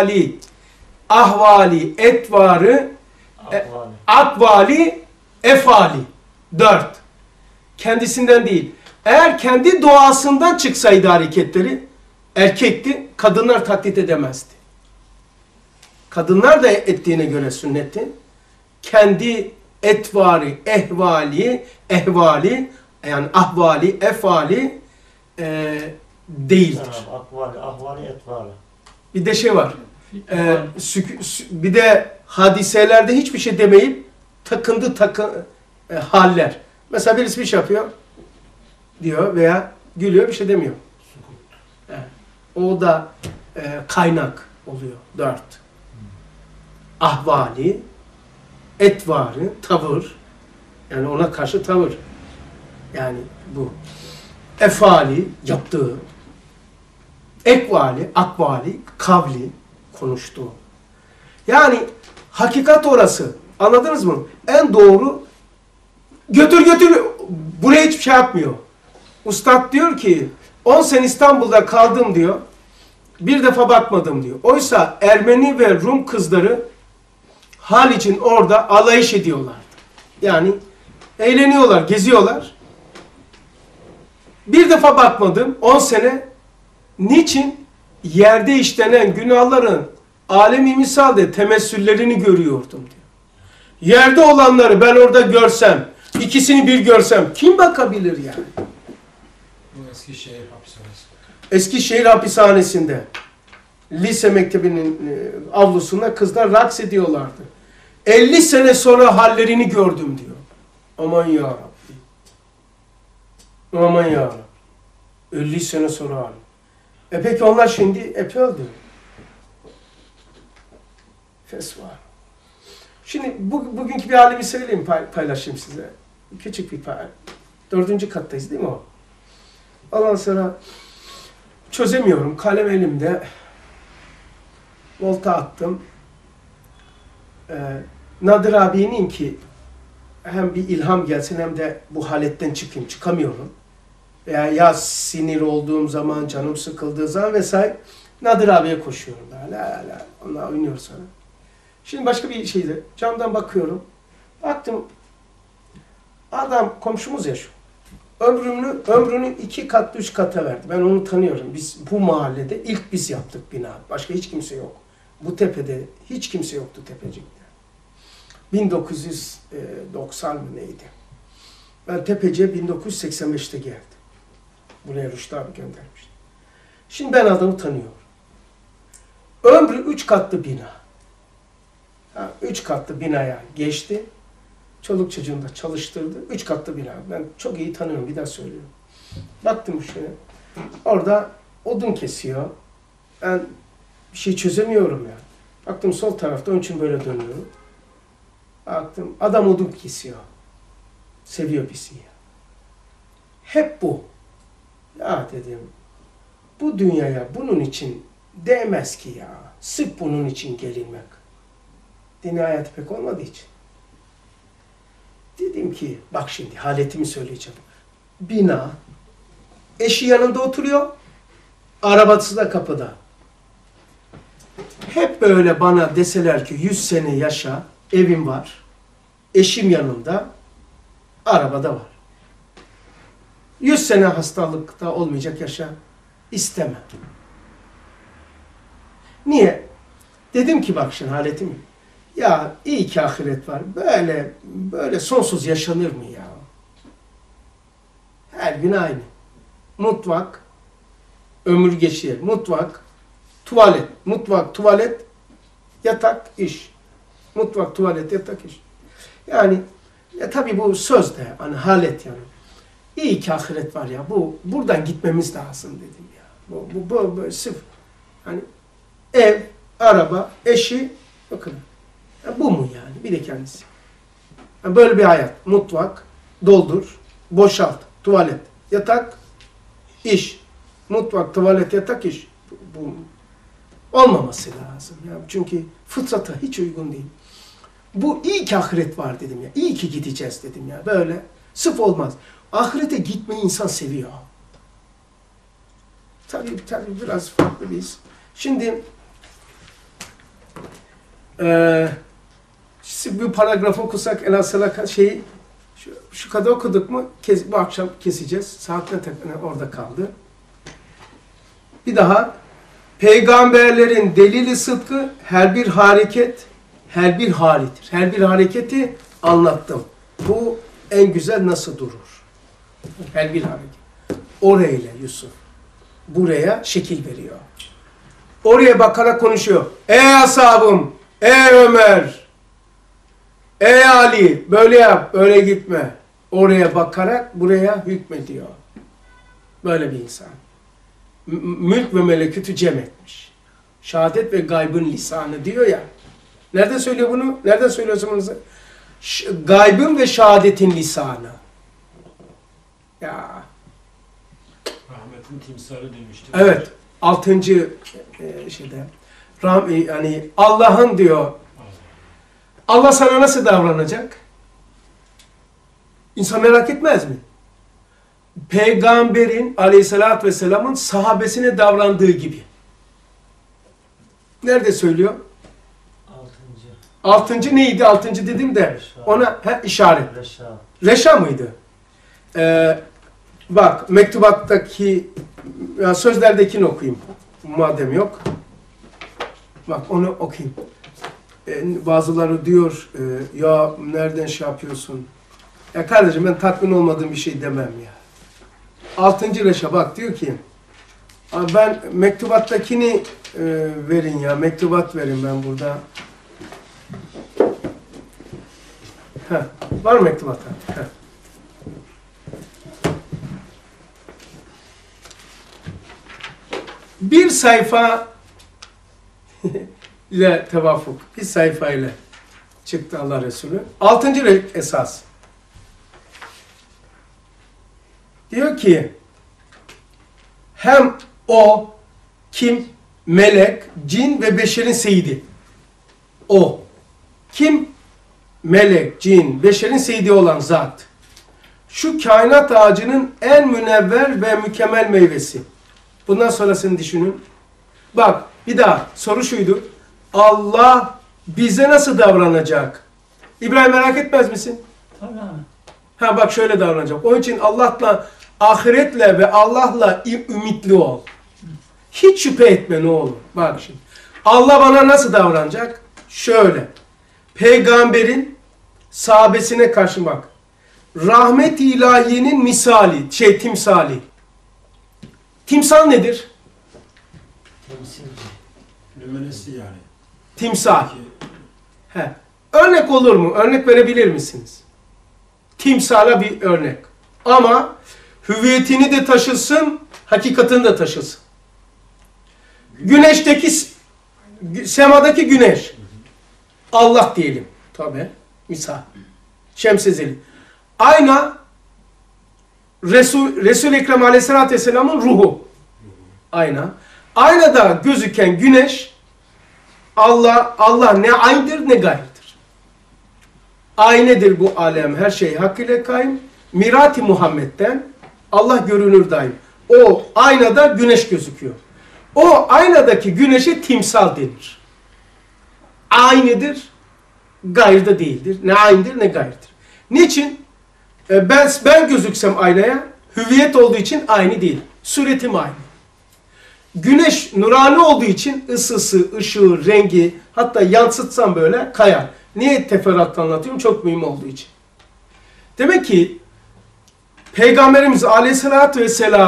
ahvali, etvarı, akvali, efali. 4. Kendisinden değil. Eğer kendi doğasından çıksaydı hareketleri, erkekti, kadınlar taklit edemezdi. Kadınlar da ettiğine göre sünneti, kendi etvari, ehvali yani ahvali, efali değildir. Tamam, akvali, ahvali, etvari. Bir de şey var. Bir de hadiselerde hiçbir şey demeyip haller. Mesela birisi bir şey yapıyor diyor veya gülüyor, bir şey demiyor. Evet. O da kaynak oluyor. 4. Ahvali, etvarı, tavır. Yani ona karşı tavır. Yani bu. Efali, yaptığı. Ekvali, akvali, kavli, konuştuğu. Yani hakikat orası. Anladınız mı? En doğru götür buraya hiçbir şey yapmıyor. Ustad diyor ki 10 sene İstanbul'da kaldım diyor. Bir defa bakmadım diyor. Oysa Ermeni ve Rum kızları hal için orada alayış ediyorlardı. Yani eğleniyorlar, geziyorlar. Bir defa bakmadım 10 sene. Niçin? Yerde işlenen günahların alemi misalde temessüllerini görüyordum diyor. Yerde olanları ben orada görsem, ikisini bir görsem kim bakabilir yani? Bu Eskişehir hapishanesi. Eskişehir hapishanesinde lise mektebinin avlusunda kızlar raks ediyorlardı. 50 sene sonra hallerini gördüm diyor. Aman ya Rabbi. Aman ya Rabbi. 50 sene sonra halim. Peki onlar şimdi epey öldü. Fesva. Şimdi bugünkü bir halimi söyleyeyim, paylaşayım size. Küçük bir paylaşım. 4. kattayız değil mi o? Ondan sonra çözemiyorum. Kalem elimde. Volta attım. Nadir abinin ki hem bir ilham gelsin hem de bu haletten çıkayım. Çıkamıyorum. Ya sinir olduğum zaman, canım sıkıldığı zaman vesaire Nadir abiye koşuyorum. La onunla oynuyor sonra. Şimdi başka bir şeydi. Camdan bakıyorum. Baktım adam komşumuz ya şu. Ömrünü 2 katlı 3 kata verdi. Ben onu tanıyorum. Biz bu mahallede ilk biz yaptık bina. Başka hiç kimse yok. Bu tepede hiç kimse yoktu tepecikte. 1990 mı neydi? Ben Tepeci'ye 1985'te geldim. Buraya Rüştü abi göndermişti. Şimdi ben adamı tanıyorum. Ömrü 3 katlı bina. 3 katlı binaya geçti. Çoluk çocuğunu da çalıştırdı. 3 katlı bina. Ben çok iyi tanıyorum. Bir daha söylüyorum. Baktım şöyle. Orada odun kesiyor. Ben bir şey çözemiyorum yani. Baktım sol tarafta. Onun için böyle dönüyorum. Baktım adam odun kesiyor. Seviyor bizi ya. Hep bu. Ya dedim. Bu dünyaya bunun için değmez ki ya. Sırf bunun için gelinmek. Dini hayatı pek olmadığı için. Dedim ki, bak şimdi haletimi söyleyeceğim. Bina, eşi yanında oturuyor, arabası da kapıda. Hep böyle bana deseler ki 100 sene yaşa, evim var, eşim yanında, arabada var. 100 sene hastalıkta olmayacak yaşa, istemem. Niye? Dedim ki bak şimdi haletimi. Ya iyi ki ahiret var. Böyle sonsuz yaşanır mı ya? Her gün aynı. Mutfak, ömür geçiyor. Mutfak, tuvalet. Mutfak, tuvalet, yatak, iş. Mutfak, tuvalet, yatak, iş. Yani tabii bu söz de hani halet yani. İyi ki ahiret var ya. Buradan gitmemiz lazım dedim ya. Bu sırf hani ev, araba, eşi bakın. Bu mu yani? Bir de kendisi. Yani böyle bir hayat. Mutfak, doldur, boşalt, tuvalet, yatak, iş. Mutfak, tuvalet, yatak, iş. Bu olmaması lazım. Yani çünkü fıtrata hiç uygun değil. Bu iyi ki ahiret var dedim ya. İyi ki gideceğiz dedim ya. Böyle sırf olmaz. Ahirete gitmeyi insan seviyor. Tabii biraz farklı biz. Şimdi bir paragrafı okusak elhasıla şeyi şu kadar okuduk mu bu akşam keseceğiz. Saatler orada kaldı. Bir daha peygamberlerin delili sıdkı her bir hareket her bir halidir. Her bir hareketi anlattım. Bu en güzel nasıl durur? Her bir hareket. Orayla Yusuf buraya şekil veriyor. Oraya bakarak konuşuyor. Ey ashabım, ey Ömer, ey Ali, böyle yap, öyle gitme. Oraya bakarak buraya hükmediyor. Böyle bir insan. Mülk ve melekütü cem etmiş. Şehadet ve gaybın lisanı diyor ya. Nereden söylüyor bunu? Nereden söylüyorsun bunu? Gaybın ve şehadetin lisanı. Ya. Rahmetin timsali demişti. Evet. 6. Şeyde. Yani Allah'ın diyor. Allah sana nasıl davranacak? İnsan merak etmez mi? Peygamberin aleyhissalatü vesselamın sahabesine davrandığı gibi. Nerede söylüyor? 6. neydi? 6. dedim de ona işaret. Reşa mıydı? Bak mektubattaki sözlerdekini okuyayım. Madem yok. Bak onu okuyayım. Bazıları diyor ya nereden şey yapıyorsun? Ya kardeşim ben tatmin olmadığım bir şey demem ya. 6. reşa bak diyor ki ben mektubattakini verin ya. Mektubat verin ben burada. Var mı mektubat? Bir sayfa ile tevafuk. Bir sayfa ile çıktı Allah Resulü. 6. esas. Diyor ki hem o kim? Melek, cin ve beşerin seyidi. O. Kim? Melek, cin, beşerin seyidi olan zat. Şu kainat ağacının en münevver ve mükemmel meyvesi. Bundan sonrasını düşünün. Bak bir daha soru şuydu. Allah bize nasıl davranacak? İbrahim merak etmez misin? Tabii. Bak şöyle davranacak. Onun için Allah'la, ahiretle ve Allah'la ümitli ol. Hiç şüphe etme ne olur. Bak şimdi. Allah bana nasıl davranacak? Şöyle. Peygamberin sahabesine karşı bak. Rahmet-i ilahiyenin misali, timsali. Timsal nedir? Temsilci. Nümenesi yani. Timsal. Örnek olur mu? Örnek verebilir misiniz? Timsala bir örnek. Ama hüviyetini de taşısın, hakikatini de taşısın. Güneşteki, semadaki güneş. Allah diyelim. Tabi. Misal. Şemsezeli. Ayna Resul-i Ekrem Aleyhisselatü Vesselam'ın ruhu. Ayna. Aynada gözüken güneş Allah ne aynıdır ne gayrıdır. Aynedir bu alem. Her şey hak ile kaim. Mirat-i Muhammed'den Allah görünür daim. O aynada güneş gözüküyor. O aynadaki güneşe timsal denir. Aynıdır, gayrı da değildir. Ne aynıdır ne gayrıdır. Niçin? Ben gözüksem aynaya, hüviyet olduğu için aynı değil. Suretim aynı. Güneş nurani olduğu için ısısı, ışığı, rengi, hatta yansıtsam böyle kayar. Niye teferruatla anlatıyorum? Çok mühim olduğu için. Demek ki Peygamberimiz Aleyhisselatü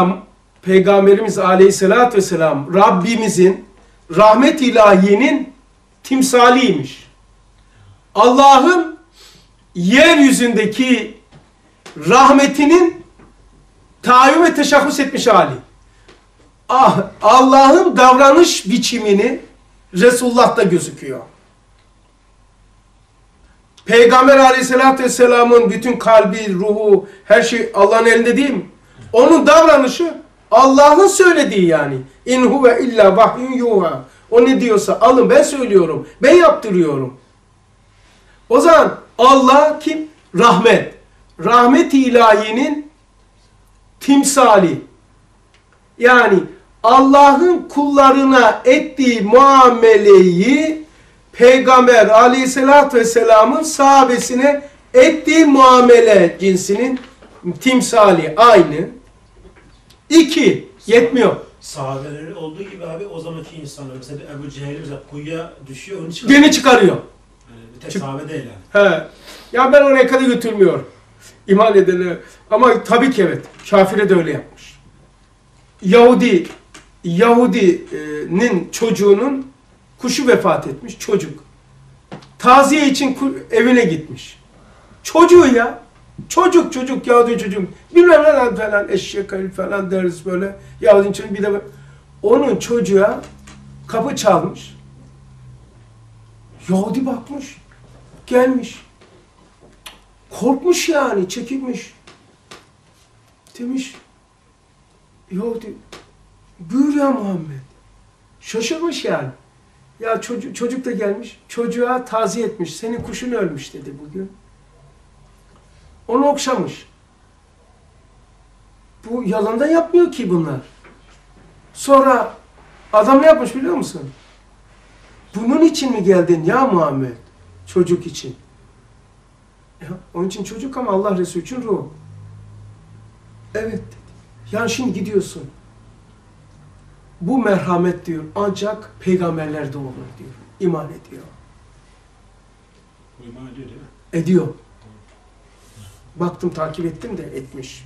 Vesselam Rabbimizin rahmet ilahiyenin timsaliymiş. Allah'ın yeryüzündeki rahmetinin tahayyüm ve teşahhüs etmiş hali. Allah'ın davranış biçimini Resulullah'ta gözüküyor. Peygamber Aleyhisselatü Vesselam'ın bütün kalbi, ruhu, her şey Allah'ın elinde değil mi? Onun davranışı Allah'ın söylediği yani. İn huve illa vahyun yuha. O ne diyorsa alın ben söylüyorum. Ben yaptırıyorum. O zaman Allah kim? Rahmet. Rahmet-i ilahiyenin timsali. Yani Allah'ın kullarına ettiği muameleyi Peygamber Aleyhisselatü Vesselam'ın sahabesine ettiği muamele cinsinin timsali aynı. 2. Yetmiyor. Sahabeleri olduğu gibi abi o zamanki insanlar mesela Ebu Cehil'e mesela kuyuya düşüyor onu çıkarıyor. Gene çıkarıyor. Bir tek sahabe değil yani. He. Ya ben oraya kadar götürmüyorum. İman edene. Ama tabii ki evet. Kafire de öyle yapmış. Yahudinin çocuğunun kuşu vefat etmiş. Çocuk. Taziye için evine gitmiş. Çocuğu ya. Çocuk Yahudi çocuğum. Bilmem ne falan eşek herif falan deriz böyle. Yahudinin çocuğu bir de onun çocuğa kapı çalmış. Yahudi bakmış. Gelmiş. Korkmuş yani, çekilmiş. Demiş, Yahudi, buyur ya Muhammed. Şaşırmış yani. Ya çocuk da gelmiş, çocuğa taziye etmiş. Senin kuşun ölmüş dedi bugün. Onu okşamış. Bu yalandan yapmıyor ki bunlar. Sonra adam ne yapmış biliyor musun? Bunun için mi geldin ya Muhammed? Çocuk için. Ya, onun için çocuk ama Allah Resulü için ruh. Evet dedi. Yani şimdi gidiyorsun. Bu merhamet diyor ancak peygamberlerde olur diyor. İman ediyor. İman ediyor değil mi? Ediyor. Baktım takip ettim de etmiş.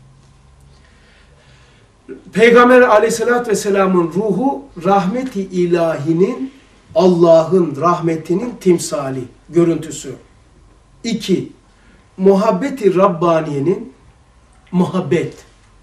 Peygamber aleyhissalatü vesselamın ruhu rahmeti ilahinin Allah'ın rahmetinin timsali, görüntüsü. 2. Muhabbeti Rabbaniye'nin muhabbet.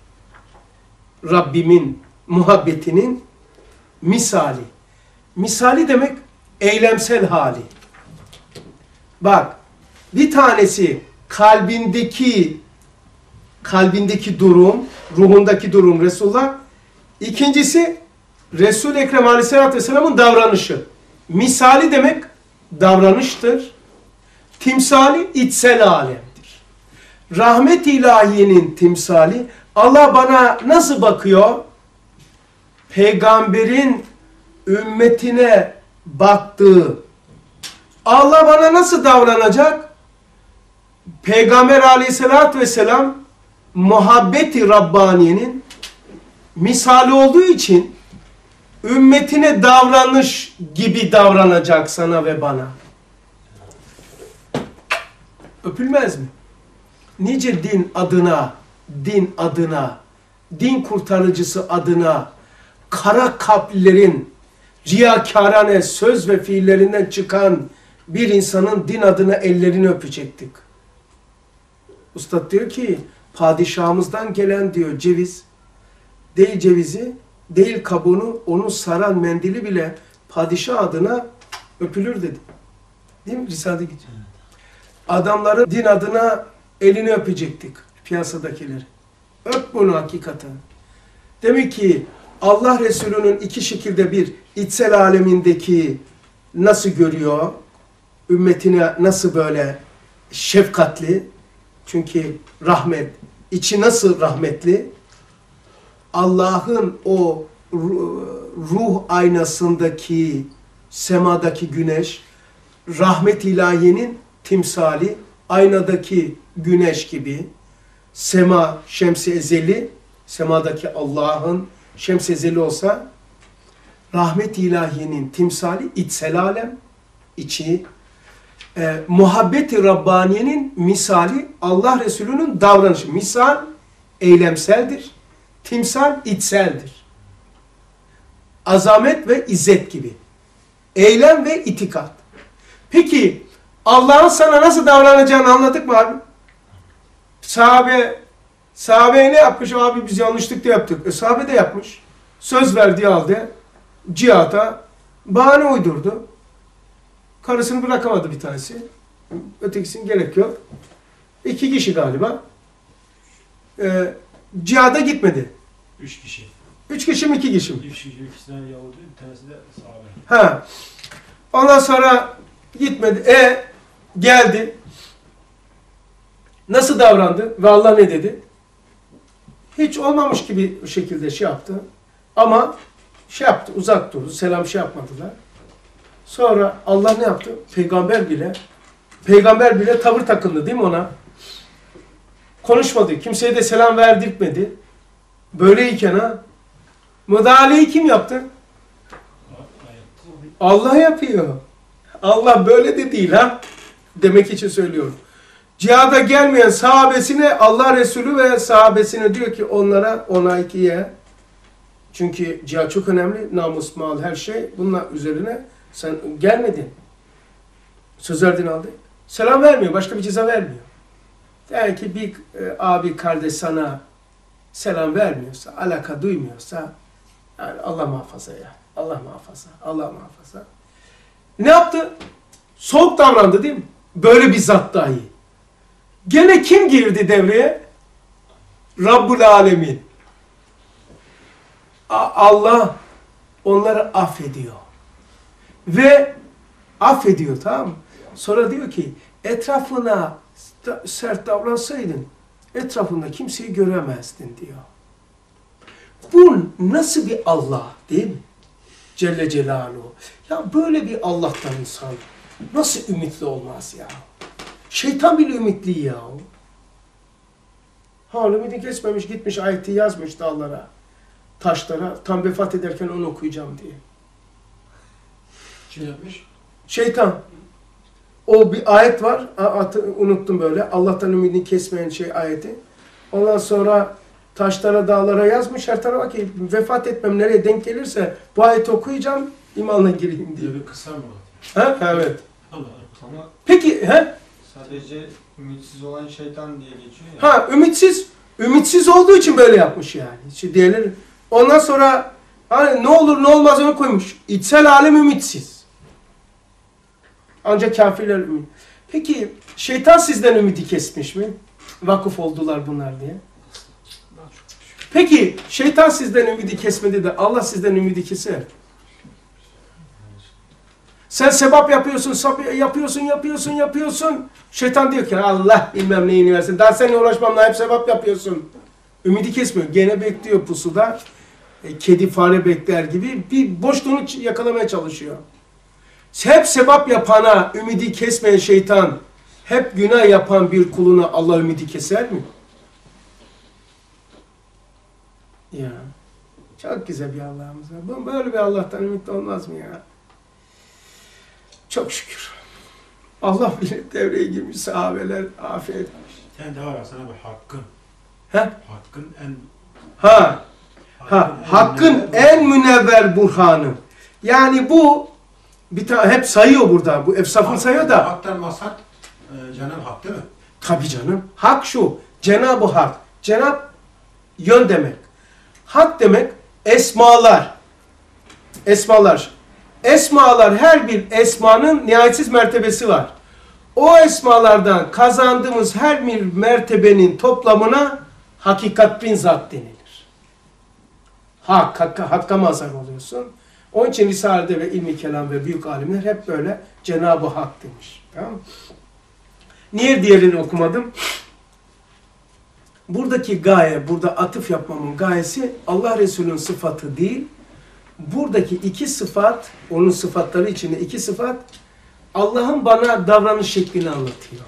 Rabbimin muhabbetinin misali. Misali demek eylemsel hali. Bak, bir tanesi kalbindeki durum, ruhundaki durum Resulullah. İkincisi Resul-i Ekrem Aleyhisselatü Vesselam'ın davranışı. Misali demek davranıştır. Timsali içsel alemdir. Rahmet ilahiyenin timsali, Allah bana nasıl bakıyor? Peygamberin ümmetine baktığı. Allah bana nasıl davranacak? Peygamber aleyhissalatü vesselam muhabbeti Rabbaniye'nin misali olduğu için ümmetine davranış gibi davranacak sana ve bana. Öpülmez mi? Nice din adına, din kurtarıcısı adına kara kalplilerin riyakârane söz ve fiillerinden çıkan bir insanın din adına ellerini öpecektik. Ustad diyor ki, padişahımızdan gelen diyor ceviz, değil cevizi, değil kabuğunu, onu saran mendili bile padişah adına öpülür dedi. Değil mi? Risale-i geçiyor. Adamların din adına elini öpecektik, piyasadakileri. Öp bunu hakikaten. Demek ki Allah Resulü'nün iki şekilde bir içsel alemindeki nasıl görüyor, ümmetine nasıl böyle şefkatli, çünkü rahmet, içi nasıl rahmetli, Allah'ın o ruh aynasındaki, semadaki güneş, rahmet ilahiyenin timsali, aynadaki güneş gibi, sema, şems-i ezeli, semadaki Allah'ın şems-i ezeli olsa, rahmet ilahiyenin timsali, içsel alem, içi, muhabbeti Rabbaniye'nin misali, Allah Resulü'nün davranışı. Misal, eylemseldir. Timsal, içseldir. Azamet ve izzet gibi. Eylem ve itikat. Peki, Allah'ın sana nasıl davranacağını anladık mı abi? Sahabe ne yapmış abi? Biz yanlışlıkla yaptık. Sahabe de yapmış. Söz verdiği halde cihata bahane uydurdu. Karısını bırakamadı bir tanesi. Ötekisinin gerek yok. 2 kişi galiba. Cihada gitmedi. 3 kişi. 3 kişi mi 2 kişi mi? 3 kişi, ikisi de Yahudi, bir tanesi de sahabe. Ha. Ondan sonra gitmedi. Geldi. Nasıl davrandı? Ve Allah ne dedi? Hiç olmamış gibi bu şekilde şey yaptı. Ama şey yaptı, uzak durdu. Selam şey yapmadılar. Sonra Allah ne yaptı? Peygamber bile tavır takındı değil mi ona? Konuşmadı. Kimseye de selam verdirtmedi. Böyleyken müdahaleyi kim yaptı? Allah yapıyor. Allah böyle de değil ha. Demek için söylüyorum. Cihada gelmeyen sahabesine Allah Resulü ve sahabesine diyor ki onlara ona ikiye. Çünkü cihad çok önemli. Namus, mal, her şey. Bunlar üzerine sen gelmedin. Söz verdin aldı. Selam vermiyor. Başka bir ceza vermiyor. Yani ki bir abi kardeş sana selam vermiyorsa, alaka duymuyorsa yani Allah muhafaza ya. Allah muhafaza. Allah muhafaza. Ne yaptı? Soğuk davrandı değil mi? Böyle bir zat dahi. Gene kim girdi devreye? Rabbul Alemin. Allah onları affediyor. Ve affediyor, tamam mı? Sonra diyor ki etrafına sert davransaydın etrafında kimseyi göremezdin diyor. Bu nasıl bir Allah değil mi? Celle Celaluhu. Ya böyle bir Allah'tan insan nasıl ümitli olmaz ya? Şeytan bile ümitli ya. Ümidi kesmemiş, gitmiş ayeti yazmış dağlara, taşlara, tam vefat ederken onu okuyacağım diye. Kim yapmış? Şeytan. O bir ayet var, unuttum böyle, Allah'tan ümidini kesmeyen ayeti. Ondan sonra taşlara, dağlara yazmış, her tarafa ki vefat etmem nereye denk gelirse bu ayeti okuyacağım, imanla gireyim diye. Bir kısa mı? Ha? Evet. Allah. Ama Peki, he? sadece ümitsiz olan şeytan diye geçiyor ya. Ha, ümitsiz olduğu için böyle yapmış yani. İşte diğerleri. Ondan sonra hani ne olur ne olmaz onu koymuş. İçsel alem ümitsiz. Ancak kafirler ümit. Peki şeytan sizden ümidi kesmiş mi? Vakıf oldular bunlar diye. Peki şeytan sizden ümidi kesmedi de Allah sizden ümidi keser. Sen sevap yapıyorsun. Şeytan diyor ki Allah bilmem neyini versin. Daha seninle uğraşmam, hep sevap yapıyorsun. Ümidi kesmiyor. Gene bekliyor pusuda. Kedi fare bekler gibi bir boşluğunu yakalamaya çalışıyor. Hep sevap yapana ümidi kesmeyen şeytan, hep günah yapan bir kuluna Allah ümidi keser mi? Ya. Çok güzel bir Allah'ımız var. Böyle bir Allah'tan ümitli olmaz mı ya? Çok şükür. Allah bile devreye girmiş, sahabeler afiyet etmiş. Sen de var sana bir hakkın. He? Hakkın en... Hakkın en münevver burhanı. Yani bu bir tane hep sayıyor burada. Bu efsafını sayıyor da. Hak'tan maksat Cenab-ı Hak değil mi? Tabii canım. Hak şu. Cenab-ı Hak. Cenab yön demek. Hak demek esmalar. Esmalar. Esmalar, her bir esmanın nihayetsiz mertebesi var. O esmalardan kazandığımız her bir mertebenin toplamına hakikat bin zat denilir. Hakka mazhar oluyorsun. Onun için Risale'de ve ilmi kelam ve büyük alimler hep böyle Cenab-ı Hak demiş. Tamam mı? Niye diğerini okumadım? Buradaki gaye, burada atıf yapmamın gayesi Allah Resulü'nün sıfatı değil, buradaki iki sıfat, onun sıfatları içinde iki sıfat, Allah'ın bana davranış şeklini anlatıyor.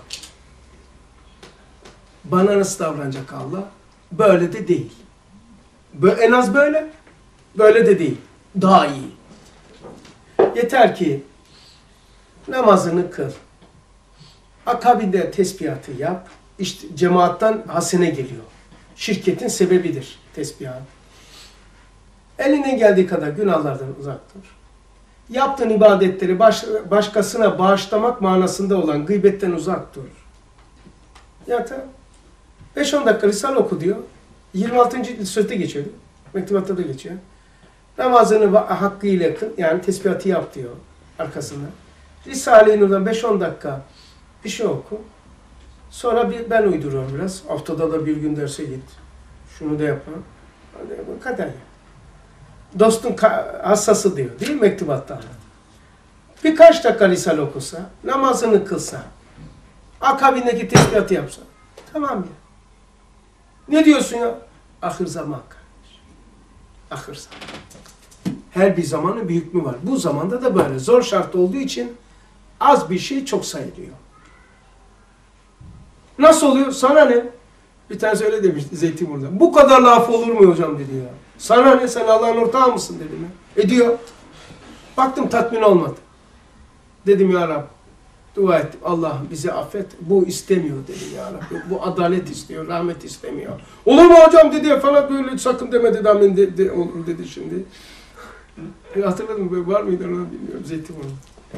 Bana nasıl davranacak Allah? Böyle de değil. En az böyle, böyle de değil. Daha iyi. Yeter ki namazını kıl. Akabinde tesbihatı yap. İşte cemaattan hasene geliyor. Şirketin sebebidir tesbihat. Eline geldiği kadar günahlardan uzak dur. Yaptığın ibadetleri başkasına bağışlamak manasında olan gıybetten uzak dur. Yeter. 5-10 dakika Risale oku diyor. 26. sözde geçiyor. Mektubatta da geçiyor. Namazını hakkıyla kıl, yani tesbihatı yap diyor arkasında. Risale-i Nur'dan 5-10 dakika bir şey oku. Sonra ben uyduruyorum biraz. Haftada da bir gün derse git. Şunu da yapma. Bu kadar ya. Dostun hassası diyor. Değil mi mektubatta? Birkaç dakika Risale okusa, namazını kılsa, akabindeki tesbihatı yapsa. Tamam ya. Ne diyorsun ya? Ahir zaman kardeş. Ahir zaman. Her bir zamanın bir hükmü var. Bu zamanda da böyle. Zor şart olduğu için az bir şey çok sayılıyor. Nasıl oluyor? Sana ne? Bir tanesi öyle demişti Zeytinburnu'da. Bu kadar laf olur mu hocam dedi ya. Sana ne? Sen Allah'ın ortağı mısın dedim ya. Diyor. Baktım tatmin olmadı. Dedim ya Rab, dua ettim. Allah bizi affet. Bu istemiyor dedim ya Rabbi. Bu adalet istiyor, rahmet istemiyor. Olur mu hocam dedi falan böyle sakın deme dedi. Amin dedi şimdi. Hatırladın mı? Var mıydı onu bilmiyorum. Zeytinburnu.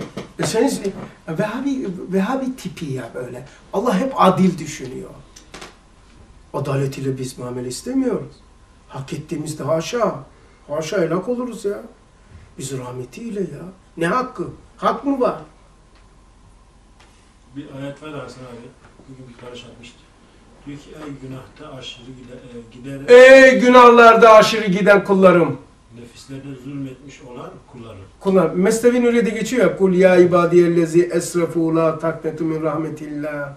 Vehhabi tipi ya böyle. Allah hep adil düşünüyor. Adaletiyle biz muamele istemiyoruz. Hak ettiğimizde haşa. Haşa helak oluruz ya. Biz rahmetiyle ya. Ne hakkı? Hak mı var? Bir ayet var Hasan abi. Bugün bir karış atmıştı. Diyor ki ey günahta aşırı giderek Ey günahlarda aşırı giden kullarım. nefislerine zulmetmiş olan kulları. Kullar. Mesnevi Nuriye'de geçiyor ya. Kul ya ibadiyellezi esrafu la taknetu min rahmetillah.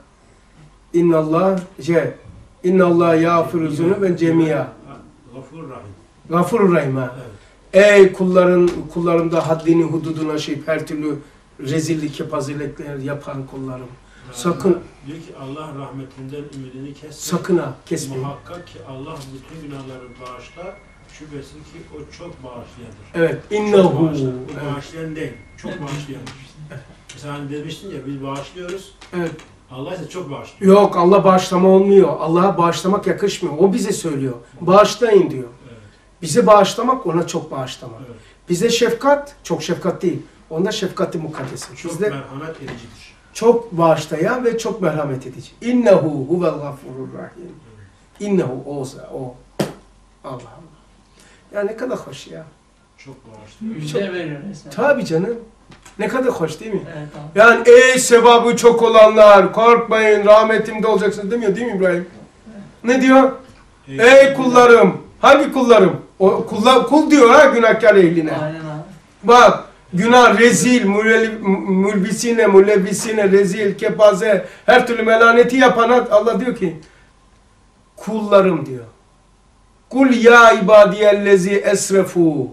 İnnallah yağfiru zunuben cemiya. Gafur Rahim. Gafurur Rahim ha. Evet. Ey kullarım da haddini hududunu aşıp her türlü rezillik, kepazelikler yapan kullarım. Sakın. Diyor ki Allah rahmetinden ümidini kesme. Sakın ha kesmeyin. Muhakkak ki Allah bütün günahları bağışlar. Şüphesiz ki o çok bağışlayandır. Evet. Çok İnnehu. bağışlar. O Evet. bağışlayan değil. Çok bağışlayandır. Mesela hani demiştin ya biz bağışlıyoruz. Evet. Allah ise çok bağışlıyor. Yok Allah bağışlama olmuyor. Allah'a bağışlamak yakışmıyor. O bize söylüyor. Bağışlayın diyor. Evet. Bize bağışlamak ona çok bağışlamak. Evet. Bize şefkat çok şefkat değil. Onda şefkati mukaddesi. Çok Bizde merhamet edicidir. çok bağışlayan ve çok merhamet edici. İnnehu huvel gafurur rahim. İnnehu o. Allah Allah. Ya ne kadar hoş ya. Çok bağışlıyor. Müjde veriyor resmen. Tabii canım. Ne kadar hoş değil mi? Evet abi. Yani ey sevabı çok olanlar korkmayın rahmetimde olacaksınız demiyor değil mi İbrahim? Ne diyor? Ey kullarım. Hangi kullarım? O kul diyor ha günahkar ehline. Aynen abi. Bak günah rezil, mülebbisine, rezil, kepaze, her türlü melaneti yapana Allah diyor ki kullarım diyor. Kul ya ibadiyellezi esrefu.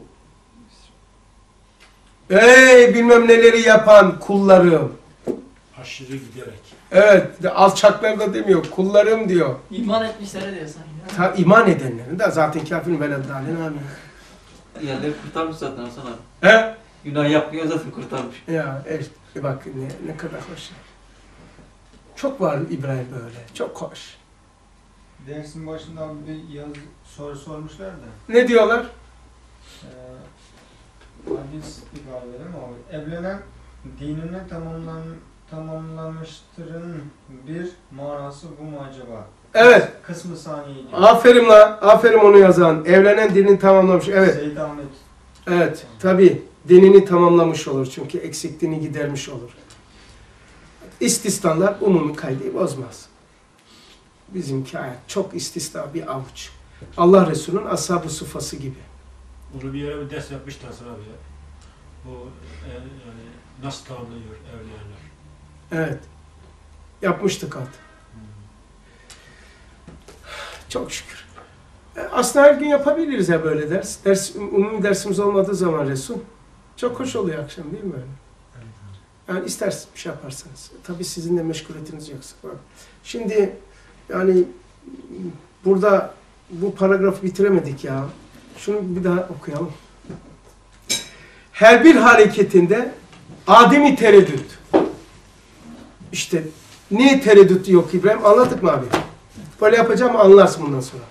Ey bilmem neleri yapan kullarım. Aşırı giderek. Evet, alçaklar da demiyor, kullarım diyor. İman etmişlere diyor sanki. Ta, iman edenlerin de zaten kafirin veleddâlin amin. Yerleri kurtarmış zaten Hasan abi. He? Günah yapmıyor zaten kurtarmış. Ya işte bak ne kadar hoş. Çok var İbrahim böyle, çok hoş. Dersin başında abi bir soru sormuşlar da. Ne diyorlar? Hadis ifadeleri mi abi? Evlenen dinini tamamlamıştırın bir manası bu mu acaba? Evet. Kısmı saniye diyor. Aferin la, aferin onu yazan. Evlenen dinini tamamlamış. Evet, Seyit Ahmet. evet. Tabii dinini tamamlamış olur çünkü eksikliğini gidermiş olur. İstisnalar umumi kaydı bozmaz. Bizimki hayat çok istisna bir avuç. Allah Resulü'nün ashab-ı sufası gibi. Bunu bir yere bir ders yapmıştı Hasan abi ya. Bu yani nasıl tamamlanıyor evliyalar. Evet. Yapmıştık artık. Çok şükür. Aslında her gün yapabiliriz ya böyle ders. Umumi dersimiz olmadığı zaman Resul. Çok hoş oluyor akşam değil mi öyle? Yani isterseniz bir şey yaparsanız. Tabii sizin de meşguliyetiniz yoksa. Şimdi yani burada bu paragrafı bitiremedik ya. Şunu bir daha okuyalım. Her bir hareketinde ademi tereddüt. İşte niye tereddüt yok İbrahim? Anlattık mı abi? Böyle yapacağım anlarsın bundan sonra.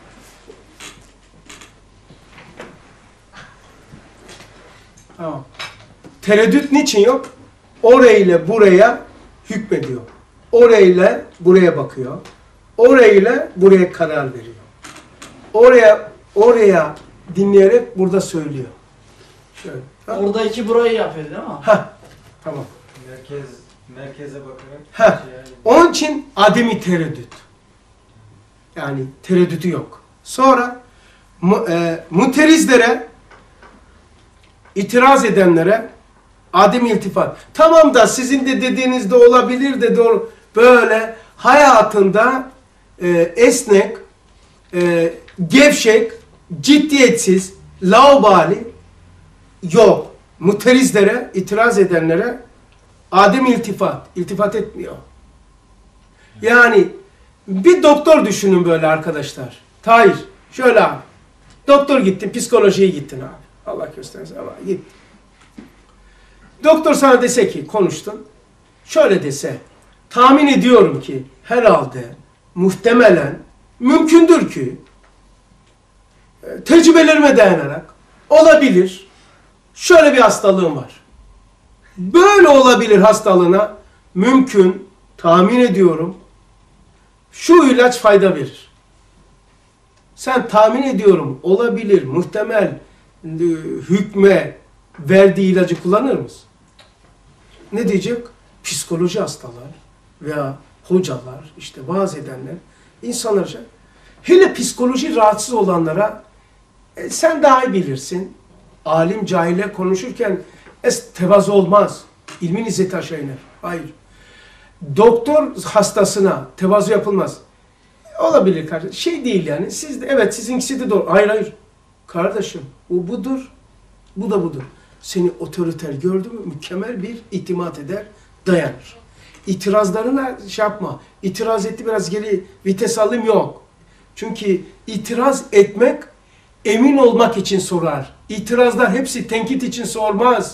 Tamam. Tereddüt niçin yok? Orayla buraya hükmediyor. Orayla buraya bakıyor. Orayla buraya karar veriyor. Oraya dinleyerek burada söylüyor. Şöyle. Tamam. Orada iki burayı yapıyor değil mi? Ha, tamam. Merkeze bakarak. Ha. Onun için ademi tereddüt. Yani tereddütü yok. Sonra muterizlere, itiraz edenlere adem iltifat. Tamam da sizin de dediğinizde olabilir de doğru. Böyle hayatında esnek, gevşek, ciddiyetsiz, laubali yok. Muterizlere, itiraz edenlere adem iltifat etmiyor. Yani bir doktor düşünün böyle arkadaşlar. Tahir, şöyle abi. Doktor gittin, psikolojiye gittin abi. Allah göstersin ama git. Doktor sana dese ki, konuştun, şöyle dese, tahmin ediyorum ki herhalde, muhtemelen, mümkündür ki, tecrübelerime dayanarak, olabilir, şöyle bir hastalığım var. Böyle olabilir hastalığına, mümkün, tahmin ediyorum, şu ilaç fayda verir. Sen tahmin ediyorum, olabilir, muhtemel, hükme verdiği ilacı kullanır mısın? Ne diyecek? Psikoloji hastalar veya hocalar, işte vaaz edenler, insanlar, hele psikoloji rahatsız olanlara sen daha iyi bilirsin. Alim cahile konuşurken tevazu olmaz. İlmin izzeti aşağı iner. Hayır. Doktor hastasına tevazu yapılmaz. Olabilir kardeşim. Şey değil yani. Siz de, evet sizinkisi de doğru. Hayır hayır. Kardeşim o budur. Bu da budur. Seni otoriter gördü mü mükemmel bir itimat eder, dayanır. İtirazlarına şey yapma. İtiraz etti biraz geri vites alayım yok. Çünkü itiraz etmek emin olmak için sorar. İtirazlar hepsi tenkit için sormaz.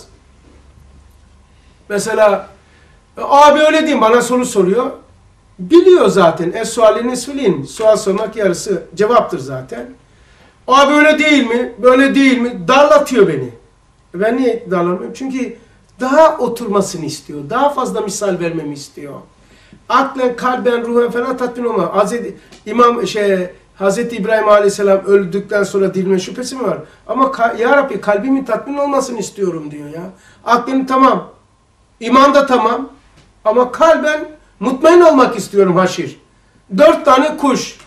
Mesela abi öyle diyeyim bana soru soruyor. Biliyor zaten. Es-sualini söyleyin. Sual sormak yarısı cevaptır zaten. Abi öyle değil mi? Böyle değil mi? Darlatıyor beni. Ben niye darlamıyorum? Çünkü daha oturmasını istiyor. Daha fazla misal vermemi istiyor. Aklen, kalben, ruhen falan tatmin olma. Hazreti İbrahim Aleyhisselam öldükten sonra dilime şüphesi mi var? Ama ya Rabbi kalbimin tatmin olmasını istiyorum diyor ya. Aklenim tamam. İman da tamam. Ama kalben mutmain olmak istiyorum haşir. 4 tane kuş.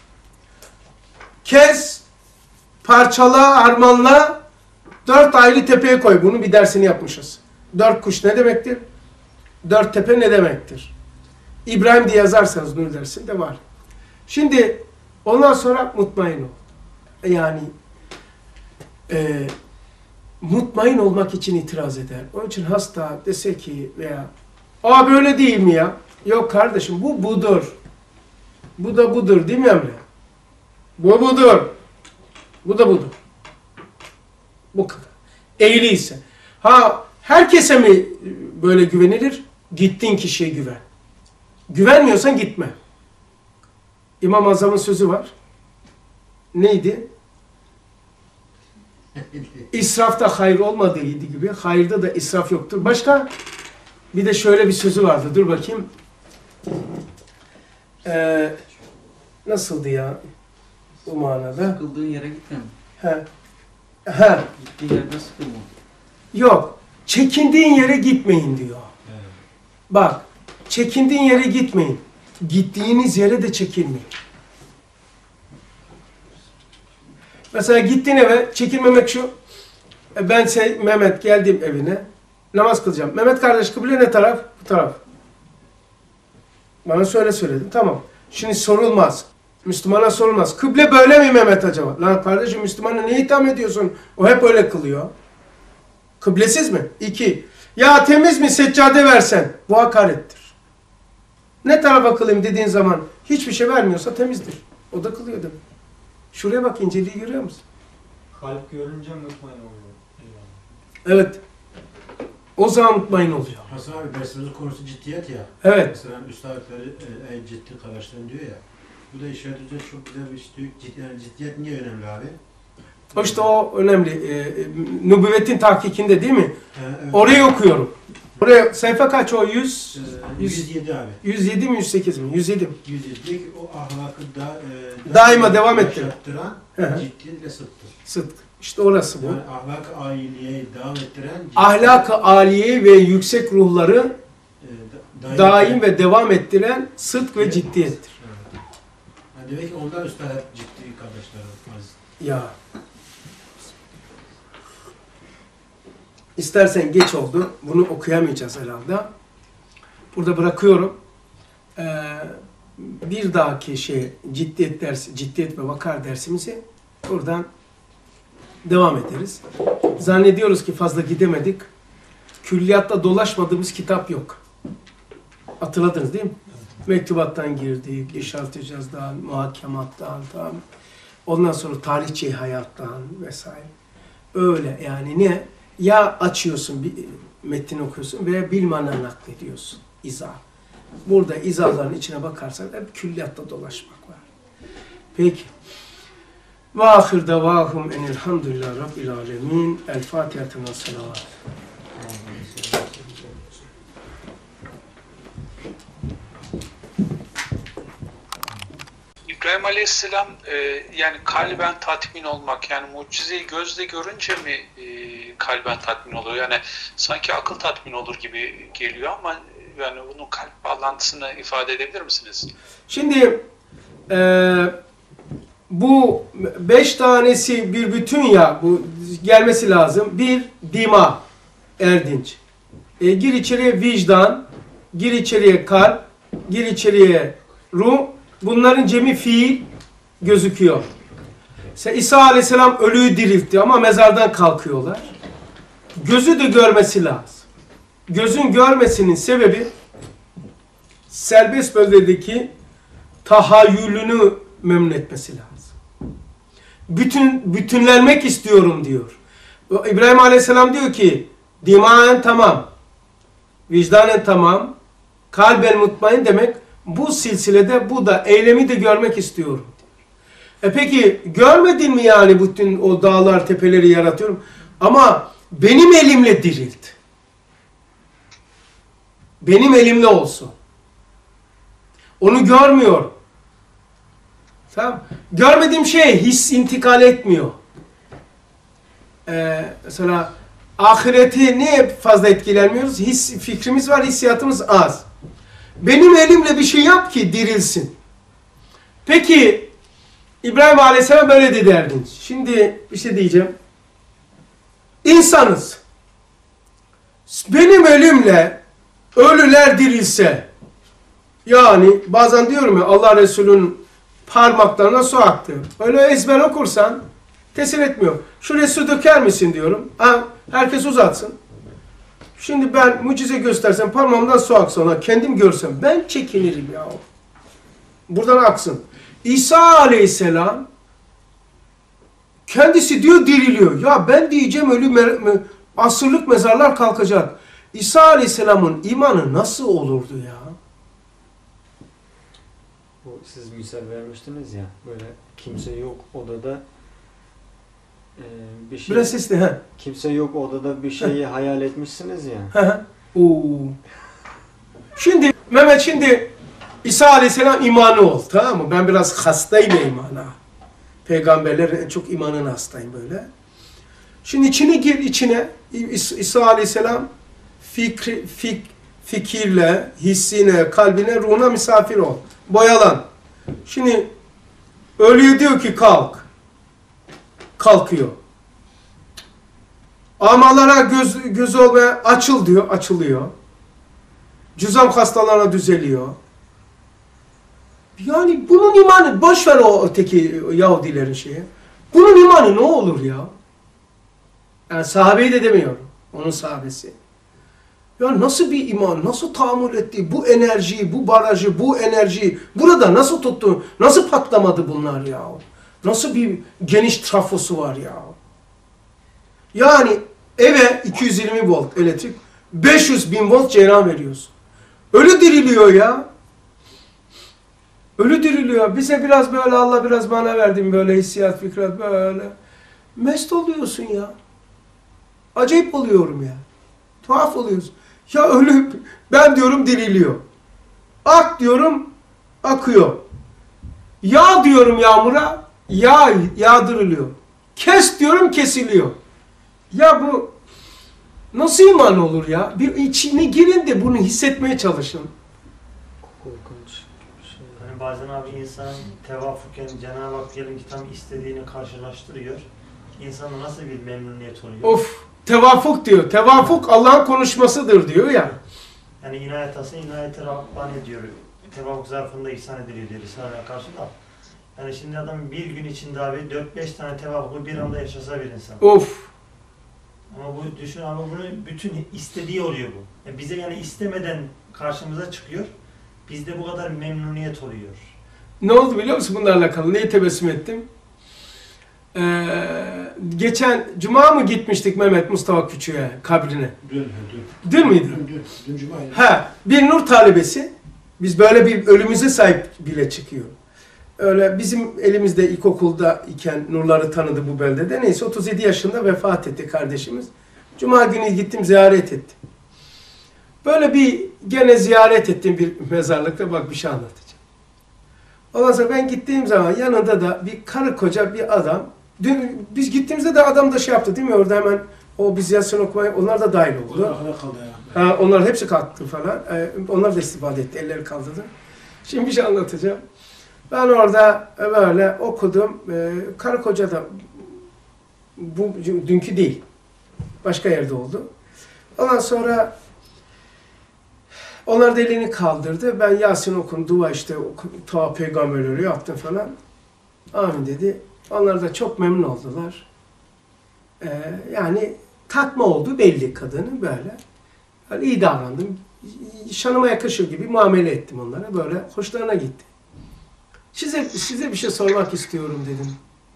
Kes, parçala, harmanla, 4 ayrı tepeye koy. Bunu bir dersini yapmışız. 4 kuş ne demektir? 4 tepe ne demektir? İbrahim diye yazarsanız Nur dersinde var. Şimdi ondan sonra mutmain ol. Yani mutmain olmak için itiraz eder. Onun için hasta dese ki veya aa böyle değil mi ya? Yok kardeşim bu budur. Bu da budur değil mi Emre? Bu budur. Bu da budur. Bu kadar. Eğriyse. Ha herkese mi böyle güvenilir? Gittiğin kişiye güven. Güvenmiyorsan gitme. İmam-ı Azam'ın sözü var. Neydi? İsrafta hayır olmadığı gibi hayırda da israf yoktur. Başka? Bir de şöyle bir sözü vardı. Dur bakayım. Nasıldı ya? Bu manada. Sıkıldığın yere gitme mi? He. Gittiğin yerde sıkılma. Yok. Çekindiğin yere gitmeyin diyor. Evet. Bak. Çekindiğin yere gitmeyin. Gittiğiniz yere de çekinmeyin. Mesela gittin eve, çekinmemek şu. Ben Mehmet geldim evine. Namaz kılacağım. Mehmet kardeş kıble ne taraf? Bu taraf. Bana söyledin. Tamam. Şimdi sorulmaz. Müslümana sorulmaz. Kıble böyle mi Mehmet acaba? Lan kardeşim Müslümana niye itham ediyorsun? O hep öyle kılıyor. Kıblesiz mi? 2. Ya temiz mi seccade versen? Bu hakarettir. Ne tarafa kılayım dediğin zaman hiçbir şey vermiyorsa temizdir. O da kılıyor demek. Şuraya bak inceliği görüyor musun? Kalp görünce mutmain oluyor. Evet. O zaman mutmain oluyor. Hasan abi dersimizin konusu ciddiyet ya. Evet. Mesela üstadları en ciddi kardeşlerim diyor ya. Bu da işaret edecek çok güzel bir şey. Yani ciddiyet niye önemli abi? İşte o önemli. Nübüvvetin tahkikinde değil mi? Evet. Orayı okuyorum. Oraya sayfa kaç o? 107 abi. 107 mi 108 mi? 107 mi? 107 diyor ki o ahlakı Daima devam ettiren. yaşattıran Hı. ciddiyetle sıktır. Sıdk. İşte orası bu. Yani ahlak-ı âliyeyi devam ettiren Ahlak-ı âliye ve yüksek ruhları daim ve devam ettiren sıdk ve ciddiyettir. Evet. Yani demek ki ondan üstad hep ciddi kardeşlerim. Aziz. Ya. İstersen geç oldu. Bunu okuyamayacağız herhalde. Burada bırakıyorum. Bir dahaki ciddiyet ve vakar dersimizi buradan devam ederiz. Zannediyoruz ki fazla gidemedik. Külliyatta dolaşmadığımız kitap yok. Hatırladınız değil mi? Mektubattan girdik, İşaret Icaz'dan, Muhakemat'tan, tamam. Ondan sonra tarihçi hayattan vesaire. Öyle yani ne? Ya açıyorsun metni okuyorsun veya bilmana naklediyorsun. İzah. Burada izahların içine bakarsan hep külliyatta dolaşmak var. Peki. Ve ahir davahum enelhamdülillah rabbil alemin. El Fatiha'tına salavat. İbrahim Aleyhisselam yani kalben tatmin olmak, yani mucizeyi gözle görünce mi kalben tatmin oluyor? Yani sanki akıl tatmin olur gibi geliyor ama yani bunun kalp bağlantısını ifade edebilir misiniz? Şimdi bu 5 tanesi bir bütün ya, bu gelmesi lazım. Bir, dima, erdinç. Gir içeriye vicdan, gir içeriye kalp, gir içeriye ruh. Bunların cemi fiil gözüküyor. İsa Aleyhisselam ölüyü diriltti ama mezardan kalkıyorlar. Gözü de görmesi lazım. Gözün görmesinin sebebi serbest bölgedeki tahayyülünü memnun etmesi lazım. Bütünlenmek istiyorum diyor. İbrahim Aleyhisselam diyor ki dimaen tamam, vicdanen tamam, kalben mutmain demek bu silsilede bu da eylemi de görmek istiyorum. Peki görmedin mi yani bütün o dağlar tepeleri yaratıyorum ama benim elimle dirilt. Benim elimle olsun. Onu görmüyor. Tamam. Görmediğim şey his intikal etmiyor. Mesela ahireti niye fazla etkilenmiyoruz? Fikrimiz var, hissiyatımız az. Benim elimle bir şey yap ki dirilsin. Peki İbrahim Aleyhisselam böyle dedi Erdinç. Şimdi bir şey diyeceğim. İnsanız. Benim elimle ölüler dirilse, yani bazen diyorum ya Allah Resulü'nün parmaklarına su aktı. Öyle ezber okursan tesir etmiyor. Şuraya su döker misin diyorum. Ha, herkes uzatsın. Şimdi ben mucize göstersem parmağımdan su aksa ona kendim görsem ben çekinirim ya. Buradan aksın. İsa Aleyhisselam kendisi diyor diriliyor. Ya ben diyeceğim ölü asırlık mezarlar kalkacak. İsa Aleyhisselam'ın imanı nasıl olurdu ya? Bu siz misal vermiştiniz ya, böyle kimse yok odada bir şey. Biraz sesli he. Kimse yok odada bir şeyi hayal etmişsiniz ya. Şimdi Mehmet İsa Aleyhisselam imanı ol, tamam mı? Ben biraz hastayım ya imana. Peygamberlerin en çok imanına hastayım böyle. Şimdi içine gir içine. İsa Aleyhisselam fikirle, hissine, kalbine, ruhuna misafir ol. Boyalan. Şimdi ölüye diyor ki kalk. Kalkıyor. Amalara gözü olmaya açıl diyor, açılıyor. Cüzam hastalarına düzeliyor. Yani bunun imanı, boş ver o öteki Yahudilerin şeyi. Bunun imanı ne olur ya? Yani sahabeyi de demiyorum. Onun sahabesi. Ya nasıl bir iman, nasıl tahammül etti, bu enerjiyi, bu barajı, bu enerjiyi burada nasıl tuttu, nasıl patlamadı bunlar ya? Nasıl bir geniş trafosu var ya? Yani eve 220 volt elektrik, 500 bin volt ceyran veriyorsun. Ölü diriliyor ya. Ölü diriliyor. Bize biraz böyle Allah biraz bana verdi böyle hissiyat, fikret böyle. Mest oluyorsun ya. Acayip oluyorum ya. Tuhaf oluyorsun. Ya ölü, ben diyorum diriliyor. Ak diyorum, akıyor. Yağ diyorum yağmura, yağdırılıyor. Kes diyorum, kesiliyor. Ya bu nasıl iman olur ya? Bir içine girin de bunu hissetmeye çalışın. Korkunç. Şey. bazen abi insan tevafuken Cenab-ı Hak diyelim ki tam istediğini karşılaştırıyor. İnsana nasıl bir memnuniyet oluyor? Of, tevafuk diyor. Tevafuk Allah'ın konuşmasıdır diyor ya. Yani inayet asıl inayeti Rabbani diyor. Tevafuk zarfında ihsan ediliyor diyor Risale'ye karşı da. Yani şimdi adam bir gün içinde abi 4-5 tane tevafuku bir anda yaşasa bir insan. Of. Ama bu düşün ama bunu bütün istediği oluyor bu. Yani bize yani istemeden karşımıza çıkıyor. Bizde bu kadar memnuniyet oluyor. Ne oldu biliyor musun bunlarla alakalı? Neye tebessüm ettim? Geçen cuma mı gitmiştik Mehmet Mustafa Küçük'e kabrine? Dün. Dün müydü? Dün cumaydı. Ha, bir nur talebesi. Biz böyle bir ölümüze sahip bile çıkıyor. Öyle bizim elimizde ilkokulda iken nurları tanıdı bu beldede. Neyse 37 yaşında vefat etti kardeşimiz. Cuma günü gittim ziyaret ettim. Böyle bir gene ziyaret ettiğim bir mezarlıkta bak bir şey anlatacağım. Ondan sonra ben gittiğim zaman yanında da bir karı koca bir adam. Dün biz gittiğimizde de adam da şey yaptı değil mi? Orada hemen o biz Yasin okumaya onlar da dahil oldu. Arkada kaldı ya. Ha, onlar hepsi kalktı falan. Onlar da istifade etti. Elleri kaldırdı. Şimdi bir şey anlatacağım. Ben orada böyle okudum. Karı koca da bu dünkü değil. Başka yerde oldu. Ondan sonra onlar da elini kaldırdı. Ben Yasin okudum. Dua işte ta peygamberleri yaptım falan. Amin dedi. Onlar da çok memnun oldular. Yani takma oldu belli kadının böyle. Yani iyi davrandım. Şanıma yakışır gibi muamele ettim onlara. Böyle hoşlarına gitti. Size bir şey sormak istiyorum dedim.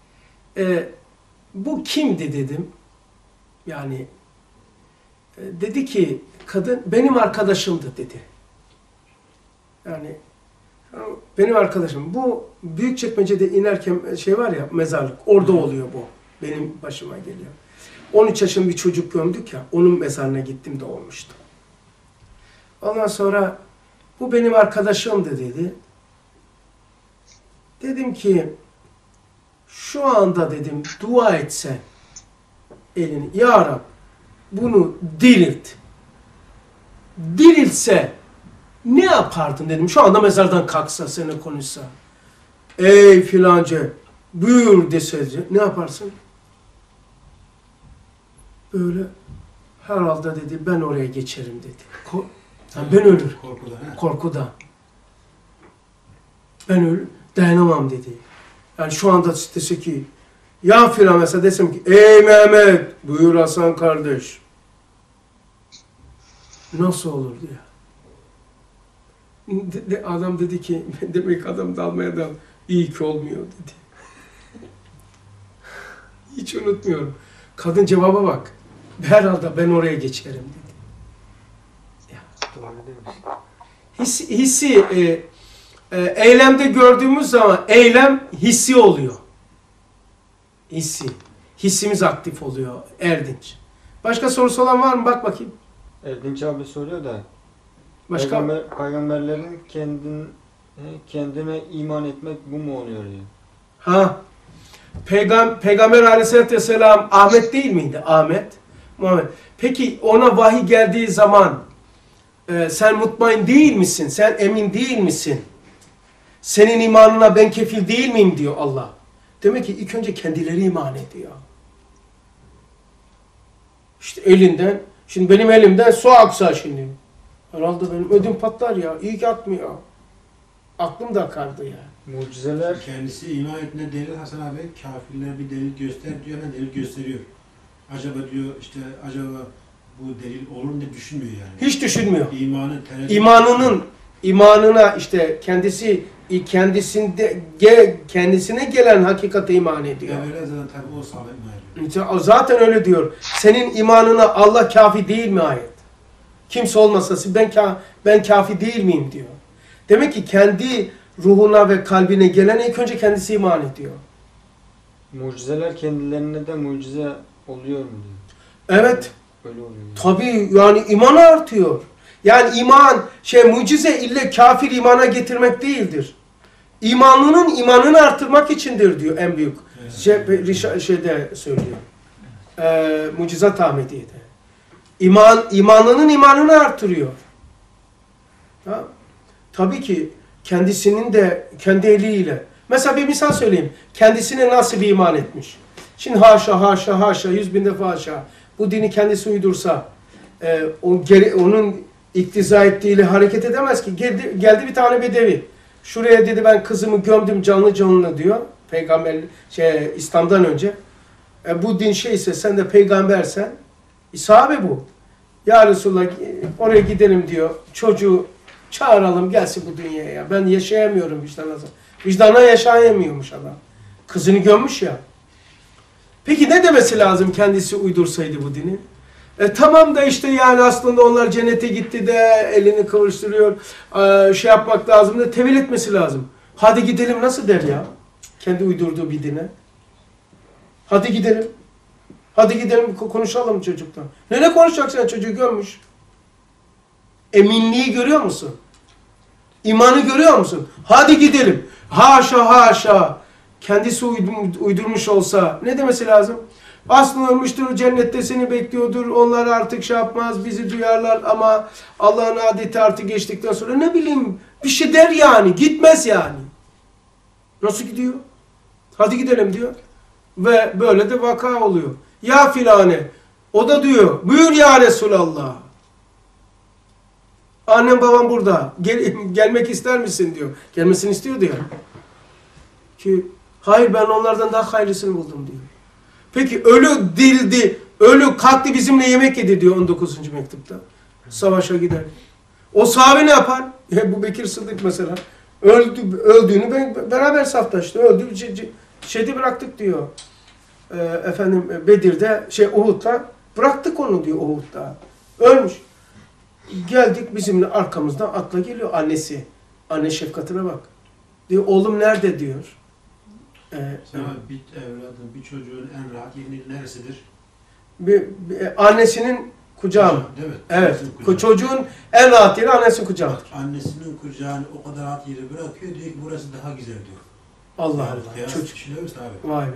Bu kimdi dedim. Yani dedi ki kadın benim arkadaşımdı dedi. Yani benim arkadaşım. Bu Büyükçekmece'de inerken şey var ya mezarlık. Orada oluyor bu. Benim başıma geliyor. 13 yaşında bir çocuk gömdük ya. Onun mezarına gittim de olmuştu. Ondan sonra bu benim arkadaşımdı dedi. Dedim ki şu anda dedim dua etsen elini ya Rab bunu dirilt. Dirilse ne yapardın dedim. Şu anda mezardan kalksa seninle konuşsa. Ey filanca buyur desece ne yaparsın? Böyle herhalde dedi ben oraya geçerim dedi. Ben ölür. Korkudan. Ben ölür. Dayanamam dedi. Yani şu anda dese ki ya filan mesela desem ki ey Mehmet buyur Hasan kardeş. Nasıl olur diye. Adam dedi ki demek adam dalmaya da iyi ki olmuyor dedi. Hiç unutmuyorum. Kadın cevaba bak. Herhalde ben oraya geçerim dedi. Hissi eylemde gördüğümüz zaman eylem hissi oluyor. Hissi. Hissimiz aktif oluyor. Erdinç. Başka sorusu olan var mı? Bak bakayım. Erdinç abi soruyor da. Başka? Peygamberlerin kendine iman etmek bu mu oluyor diyor. Ha. Peygamber Aleyhisselatü Vesselam Ahmet değil miydi? Ahmet. Muhammed. Peki ona vahiy geldiği zaman sen mutmain değil misin? Sen emin değil misin? Senin imanına ben kefil değil miyim diyor Allah. Demek ki ilk önce kendileri iman ediyor. İşte elinden, şimdi benim elimden su aksa şimdi. Herhalde benim ödüm patlar ya. İyi ki atmıyor. Aklım da akardı ya. Mucizeler Kendisi iman ettiğine delil Hasan abi kafirler bir delil göster diyor ama delil gösteriyor. Acaba diyor işte acaba bu delil olur mu diye düşünmüyor yani. Hiç düşünmüyor. İmanına işte kendisine gelen hakikate iman ediyor. Ya öyle zaten tabi o sağlam ayrı. Zaten öyle diyor. Senin imanına Allah kafi değil mi ayet? Kimse olmasa ben kafi değil miyim diyor. Demek ki kendi ruhuna ve kalbine gelen ilk önce kendisi iman ediyor. mucizeler kendilerine de mucize oluyor mu diyor. Evet. Öyle oluyor. Tabii yani iman artıyor. Yani iman mucize ille kafir imana getirmek değildir. İmanını artırmak içindir diyor en büyük. Şeyde söylüyor. Mucizat Ahmediye'de. İmanını artırıyor. Ha? Tabii ki kendisinin de kendi eliyle. Mesela bir misal söyleyeyim. Kendisine nasıl bir iman etmiş. Şimdi haşa 100 bin defa haşa. Bu dini kendisi uydursa onun iktiza ettiğiyle hareket edemez ki. Geldi bir tane bedevi. Şuraya dedi ben kızımı gömdüm canlı diyor. Peygamber İslam'dan önce. Bu din ise sen de peygambersen sahabe bu. Ya Resulullah oraya gidelim diyor. Çocuğu çağıralım gelsin bu dünyaya. Ben yaşayamıyorum vicdana. Vicdana yaşayamıyormuş adam. Kızını gömmüş ya. Peki ne demesi lazım kendisi uydursaydı bu dini? Tamam da işte yani aslında onlar cennete gitti de elini kıvırıştırıyor, şey yapmak lazım da tevil etmesi lazım. Hadi gidelim nasıl der ya? Kendi uydurduğu bir dine. Hadi gidelim. Hadi gidelim konuşalım çocukla. Ne konuşacaksın, çocuğu görmüş. Eminliği görüyor musun? İmanı görüyor musun? Hadi gidelim. Haşa haşa. Kendisi uydurmuş olsa ne demesi lazım? Aslında ölmüştür, cennette seni bekliyordur. Onlar artık şey yapmaz, bizi duyarlar ama Allah'ın adeti artık geçtikten sonra ne bileyim bir şey der yani. Gitmez yani. Nasıl gidiyor? Hadi gidelim diyor. Ve böyle de vaka oluyor. Ya filane. O da diyor. Buyur ya Resulallah. Annem babam burada. Gelmek ister misin diyor. Gelmesini istiyor diyor. Ki hayır ben onlardan daha hayırlısını buldum diyor. Peki ölü dirildi. Ölü kalktı bizimle yemek yedi diyor 19. mektupta. Savaşa gider. O sahabe ne yapar? Bu Bekir Sıddık mesela. Öldüğünü beraber saftaştı. Öldü. Şeyde bıraktık diyor. Bedir'de Uhud'da bıraktık onu diyor Uhud'da. Ölmüş. Geldik bizimle arkamızdan atla geliyor annesi. Anne şefkatine bak. Diyor oğlum nerede diyor. Bir evladın, bir çocuğun en rahat yeri neresidir? Annesinin kucağı. Evet. Evet. Kucağı. Çocuğun en rahat yeri annesinin kucağı. Annesinin kucağını o kadar rahat yere bırakıyor diyor ki burası daha güzel diyor. Allah Yani Allah. kıyas Çocuk. düşünüyoruz abi. Vay be.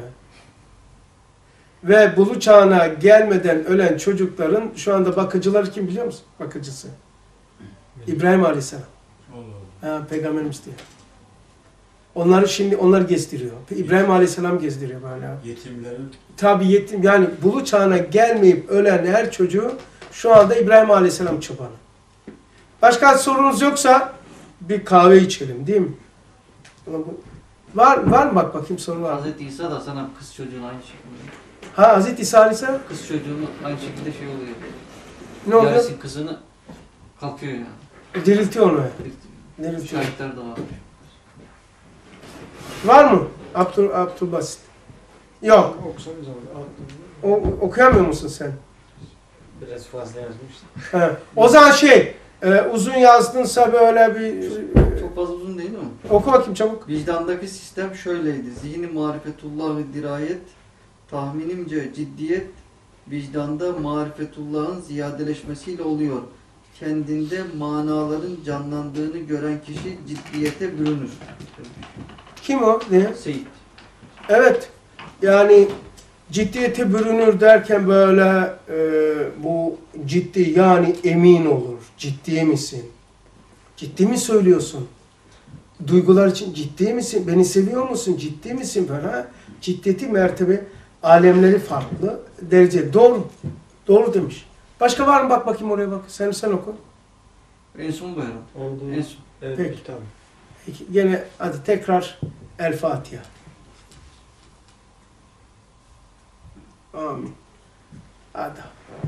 Ve bulu çağına gelmeden ölen çocukların şu anda bakıcıları kim biliyor musun? Bakıcısı. İbrahim Aleyhisselam. Allah Allah. Peygamberimiz diyor. Onlar gezdiriyor. İbrahim Aleyhisselam gezdiriyor böyle. Yetimlerin. Tabi yetim yani bulu çağına gelmeyip ölen her çocuğu şu anda İbrahim Aleyhisselam çobanı. Başka sorunuz yoksa bir kahve içelim değil mi? Var mı bak bakayım soru var mı? Hazreti İsa da sana kız çocuğun aynı şekilde. Ha Hazreti İsa Aleyhisselam Kız çocuğun aynı şekilde şey oluyor. ne oluyor? Yarısı kızını kalkıyor yani. Diriltiyor onu. Diriltiyor. Şahitler de var. Var mı? Abdülbasit. Yok. Okusanız abi. Okuyamıyor musun sen? Biraz fazla yazmıştım. He. O zaman uzun yazdınsa böyle bir Çok fazla uzun değil mi? oku bakayım çabuk. Vicdandaki sistem şöyleydi. Zihni marifetullahı dirayet, tahminimce ciddiyet, vicdanda marifetullahın ziyadeleşmesiyle oluyor. Kendinde manaların canlandığını gören kişi ciddiyete bürünür. Kim o? Ne? Seyit. Evet. Yani ciddiyete bürünür derken böyle bu ciddi yani emin olur. Ciddi misin? Ciddi mi söylüyorsun? Duygular için ciddi misin? Beni seviyor musun? Ciddi misin falan? Ciddiyeti mertebe alemleri farklı. Derece. Doğru. Doğru demiş. Başka var mı? Bak bakayım oraya bak. Sen oku. En son bu herhalde. Oldu. En son. Evet, Peki. tamam. Peki, gene hadi tekrar El Fatiha. Amin. Hadi.